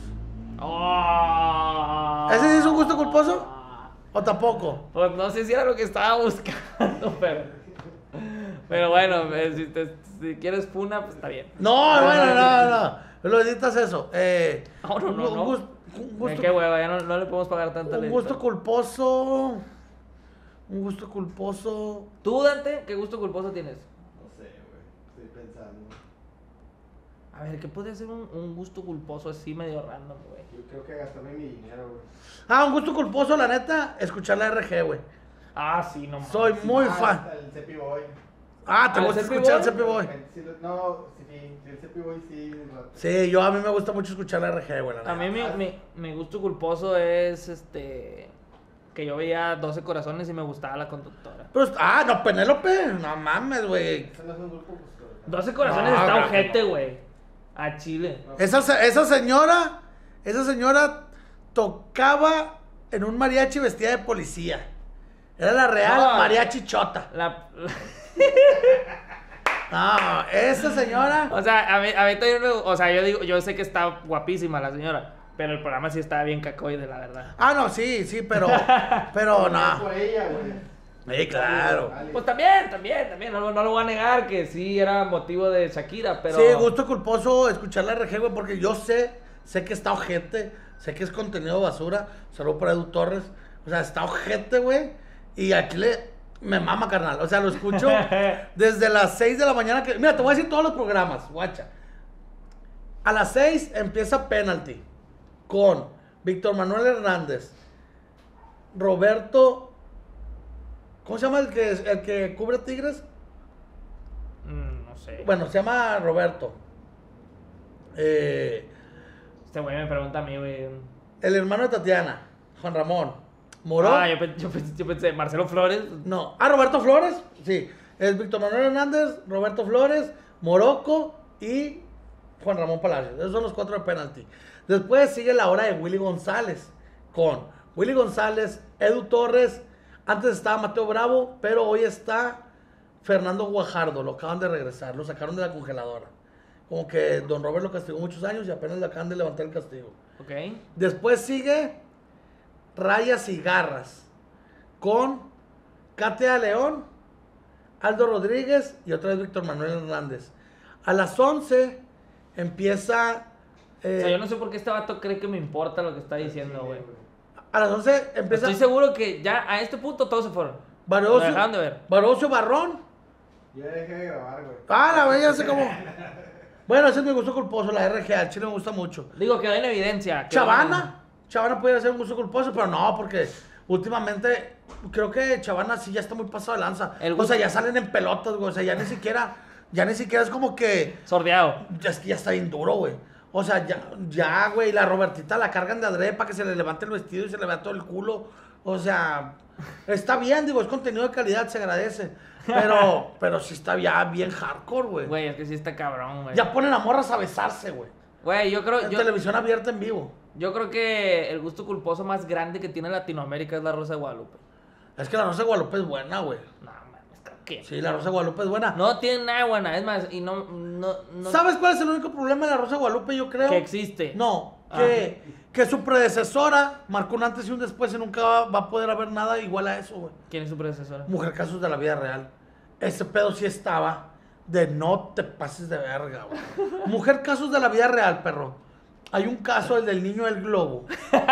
Oh. ¿Ese sí es un gusto culposo? ¿O tampoco? Pues no sé si era lo que estaba buscando, pero. Pero bueno, eh, si, te- si quieres funa, pues está bien. No, bueno, no, no. Lo editas eso. Eh, No, no, no, un, no. gus- un Eh, gusto, Qué hueva, ya no, no le podemos pagar tanto. un gusto culposo. Un gusto culposo. ¿Tú, Dante, qué gusto culposo tienes? No sé, güey. Estoy pensando. A ver, ¿qué puede ser un, un gusto culposo así medio random, güey? Yo creo que gastarme mi dinero, güey. Ah, un gusto culposo, la neta, escuchar la R G, güey. Ah, sí, no mames. Soy muy Ah, fan. hasta El Cepi Boy. Ah, ¿te ¿Al gusta Cepi escuchar el Boy? Cepi Boy? Sí, lo- no, sí, sí, el Cepi Boy sí. un rato. Sí, yo a mí me gusta mucho escuchar la R G, güey. la A mí neta. mi, mi, mi gusto culposo es este. Que yo veía doce corazones y me gustaba la conductora. Pero, ah, no, Penélope. No mames, güey. Eso no es un grupo, pues, pero- doce corazones No, está claro que ojete, no. güey. A Chile. Esa, se- esa señora, esa señora tocaba en un mariachi vestida de policía. Era la real No. mariachi chota. La, No, esa señora. o sea, a mí, a mí también me, o sea, yo digo, yo sé que está guapísima la señora, pero el programa sí estaba bien cacoide, la verdad. Ah, no, sí, sí, pero. Pero Es no. por ella, güey. Sí, claro. Dale. Pues también, también, también, no, no lo voy a negar que sí era motivo de Shakira, pero... Sí, gusto culposo escuchar la R G, güey, porque yo sé, sé que está ojete, sé que es contenido basura. Saludos para Edu Torres. O sea, está ojete, güey. Y aquí le. Me mama, carnal. O sea, lo escucho desde las seis de la mañana. Que... Mira, te voy a decir todos los programas, guacha. A las seis empieza Penalty con Víctor Manuel Hernández, Roberto. ¿Cómo se llama el que, el que cubre Tigres? Mm, no sé. Bueno, se llama Roberto. Eh, Este güey me pregunta a mí, güey. el hermano de Tatiana, Juan Ramón. Moró. Ah, yo, pe- yo, pe- yo pensé, Marcelo Flores. No. Ah, Roberto Flores. Sí. Es Víctor Manuel Hernández, Roberto Flores, Morocco y Juan Ramón Palacios. Esos son los cuatro de penalti. Después sigue la hora de Willy González. Con Willy González, Edu Torres. Antes estaba Mateo Bravo, pero hoy está Fernando Guajardo. Lo acaban de regresar. Lo sacaron de la congeladora. Como que Don Robert lo castigó muchos años y apenas le acaban de levantar el castigo. Ok. Después sigue Rayas y Garras con Katia León, Aldo Rodríguez y otra vez Víctor Manuel Hernández. A las once empieza... eh, O sea, yo no sé por qué este vato cree que me importa lo que está diciendo, güey. A las once empieza Estoy seguro que ya a este punto todos se fueron. Lo Barocio, dejaron de ver. Barocio Barrón. Yo ya dejé de grabar, güey. Ah, la bella, sé cómo... Bueno, ese es mi gusto culposo, la R G A, al chile me gusta mucho. Digo, quedó en evidencia. quedó en- Chavana, Chavana pudiera ser un gusto culposo, pero no, porque últimamente creo que Chavana sí ya está muy pasado de lanza. El O gusto- sea, ya salen en pelotas, güey. O sea, ya ni siquiera, ya ni siquiera es como que, Sordeado. ya es que ya está bien duro, güey. O sea, ya, ya, güey, la Robertita la cargan de adrede para que se le levante el vestido y se le vea todo el culo. O sea, está bien, digo, es contenido de calidad, se agradece. Pero, pero sí está ya bien hardcore, güey. Güey, es que sí está cabrón, güey. Ya ponen a morras a besarse, güey. Güey, yo creo, En yo, televisión abierta en vivo. yo creo que el gusto culposo más grande que tiene Latinoamérica es la Rosa de Guadalupe. Es que la Rosa de Guadalupe es buena, güey. No, mames, creo que... Sí, la Rosa de Guadalupe es buena. No tiene nada buena, es más, y no, no, no... ¿Sabes cuál es el único problema de la Rosa de Guadalupe, yo creo? Que existe. No, Ah. que, que su predecesora marcó un antes y un después y nunca va, va a poder haber nada igual a eso, güey. ¿Quién es su predecesora? Mujer casos de la vida real. Ese pedo sí estaba de no te pases de verga, güey. Mujer casos de la vida real, perro. Hay un caso, el del niño del globo.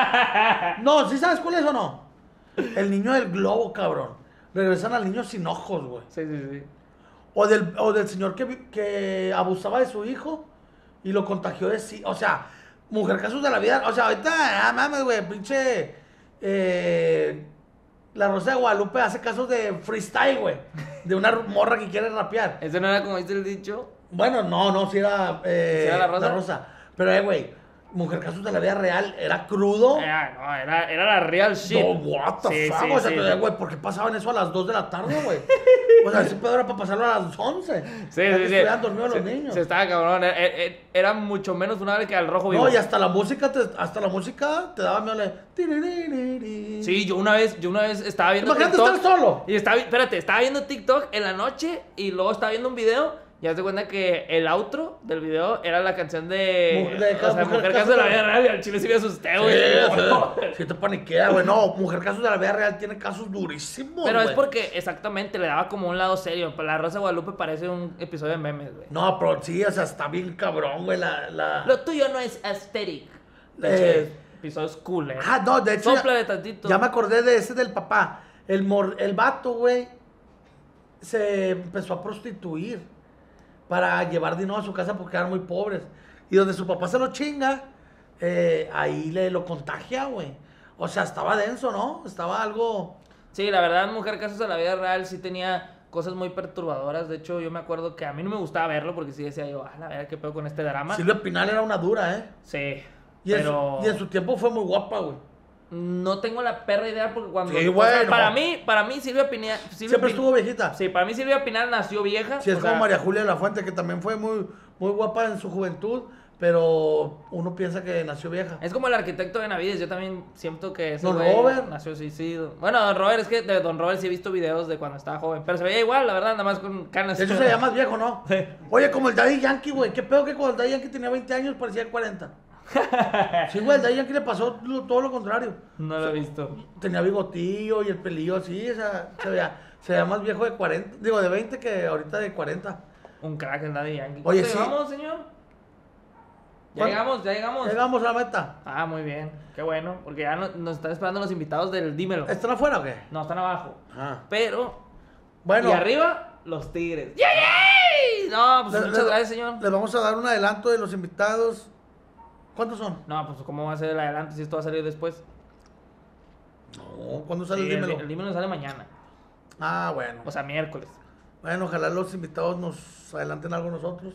No, ¿sí sabes cuál es o no? El niño del globo, cabrón. Regresan al niño sin ojos, güey. Sí, sí, sí. O del, o del señor que, vi- que abusaba de su hijo y lo contagió de sí. O sea, mujer casos de la vida. O sea, ahorita, ah, mames, güey, pinche. eh, la Rosa de Guadalupe hace casos de freestyle, güey. de una morra que quiere rapear. Ese no era como dice el dicho. Bueno, no, no, si era, eh, ¿Sí era la Rosa? Pero, eh, güey, Mujer Casos de la Vida Real era crudo. Era, no, era, era la real shit. No, what the Sí, fuck, sí, o sea, sí. que, güey, ¿por qué pasaban eso a las dos de la tarde, güey? O sea, ese pedo era para pasarlo a las once. Sí, Ya sí, que sí. estuvieran dormidos Se- los niños. Se estaba cabrón. Era, era- era mucho menos funable que al rojo vivo. No, y hasta la música, te, hasta la música te daba miedo. le- tiriririrí. Sí, yo una vez, yo una vez estaba viendo Imagínate TikTok. estar solo. Y estaba, espérate, estaba viendo TikTok en la noche y luego estaba viendo un video. Y haz de cuenta que el outro del video era la canción de. Mu- de o sea, Mujer Mujer Caso Caso de la de- Vida Real. Y al chile sí me asusté, Sí, güey. sí, sí te paniquea, güey. No, Mujer Casos de la Vida Real tiene casos durísimos, Pero es güey. porque exactamente le daba como un lado serio. La Rosa de Guadalupe parece un episodio de memes, güey. No, pero sí, o sea, está bien cabrón, güey, la... la... Lo tuyo no es aesthetic. Eh. Episodio es cool, eh. Ah, no, de hecho, Sóplale ya, tantito. ya me acordé de ese del papá. El, mor, el vato, güey, se empezó a prostituir para llevar dinero a su casa porque eran muy pobres. Y donde su papá se lo chinga, eh, ahí le lo contagia, güey. O sea, estaba denso, ¿no? Estaba algo... Sí, la verdad, Mujer Casos de la Vida Real sí tenía cosas muy perturbadoras. De hecho, yo me acuerdo que a mí no me gustaba verlo porque sí decía yo, ah, la verdad, qué pedo con este drama. Silvia Pinal era una dura, ¿eh? Sí, Y, en pero su, y en su tiempo fue muy guapa, güey. no tengo la perra idea porque cuando... Sí, o sea, bueno. para mí, para mí Silvia Pinal... Silvia Siempre Pin- estuvo viejita. Sí, para mí Silvia Pinal nació vieja. Sí, es o como sea, María Julia de la Fuente, que también fue muy, muy guapa en su juventud, pero uno piensa que nació vieja. Es como el arquitecto de Navides, yo también siento que ese Don güey Robert. nació así, sí. Bueno, Don Robert, es que de Don Robert sí he visto videos de cuando estaba joven, pero se veía igual, la verdad, nada más con canas. De hecho, se veía más viejo, ¿no? Oye, como el Daddy Yankee, güey. ¿Qué pedo que cuando el Daddy Yankee tenía veinte años parecía de cuarenta? Sí, güey, el Daddy Yankee le pasó lo- todo lo contrario. No lo he visto. Tenía bigotillo y el pelillo así, o sea, se veía, se veía más viejo de cuarenta, digo, de veinte que ahorita de cuarenta. Un crack en Daddy Yankee. Oye, ¿Cuánto sí. llegamos, señor? Ya ¿Cuánto? llegamos, ya llegamos. Llegamos a la meta. Ah, muy bien, qué bueno, porque ya no- nos están esperando los invitados del Dímelo. ¿Están afuera o qué? No, están abajo. Ah. Pero, Bueno, y arriba, los Tigres. ¡Yay, yay! No, pues le- muchas le- gracias, señor. les vamos a dar un adelanto de los invitados. ¿Cuántos son? No, pues ¿cómo va a ser el adelante si esto va a salir después? No, ¿cuándo sale Sí, el dímelo? el, el Dímelo sale mañana, Ah, bueno. o sea, miércoles. Bueno, ojalá los invitados nos adelanten algo nosotros.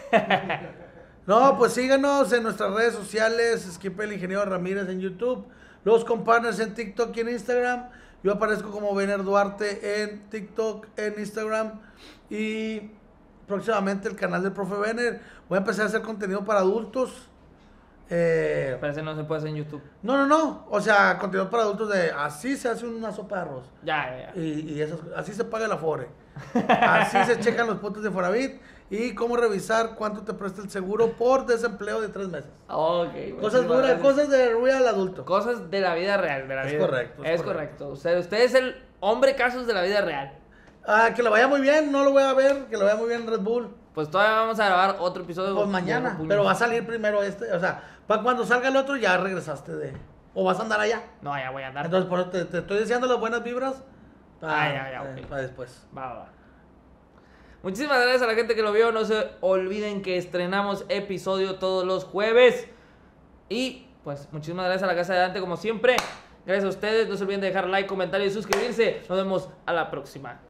No, pues síganos en nuestras redes sociales, Skip el Ingeniero Ramírez en YouTube, Los Compartners en TikTok y en Instagram. Yo aparezco como Vener Duarte en TikTok, en Instagram y próximamente el canal del Profe Vener. Voy a empezar a hacer contenido para adultos. Eh, Pero ese no se puede hacer en YouTube. no, no, no. O sea, contenido para adultos de así se hace una sopa de arroz. Ya, ya, ya. Y, y esas- así se paga el Afore. Así se checan los puntos de Foravit. Y cómo revisar cuánto te presta el seguro por desempleo de tres meses. Ok. Cosas muchísimas duras, gracias. cosas de real adulto. Cosas de la vida real, de la Es vida. correcto, es Es, correcto. Usted, usted es el hombre casos de la vida real. Ah, que le vaya muy bien, no lo voy a ver. Que le vaya muy bien Red Bull. Pues todavía vamos a grabar otro episodio. Pues de mañana. Puños. Pero va a salir primero este. O sea, para cuando salga el otro ya regresaste de. O vas a andar allá. No, ya voy a andar. Entonces, por eso te, te estoy deseando las buenas vibras. Para, Ah, ya, ya, ok. para después. Va, va, va. Muchísimas gracias a la gente que lo vio. No se olviden que estrenamos episodio todos los jueves. Y pues muchísimas gracias a la Casa de Dante como siempre. Gracias a ustedes. No se olviden de dejar like, comentario y suscribirse. Nos vemos a la próxima.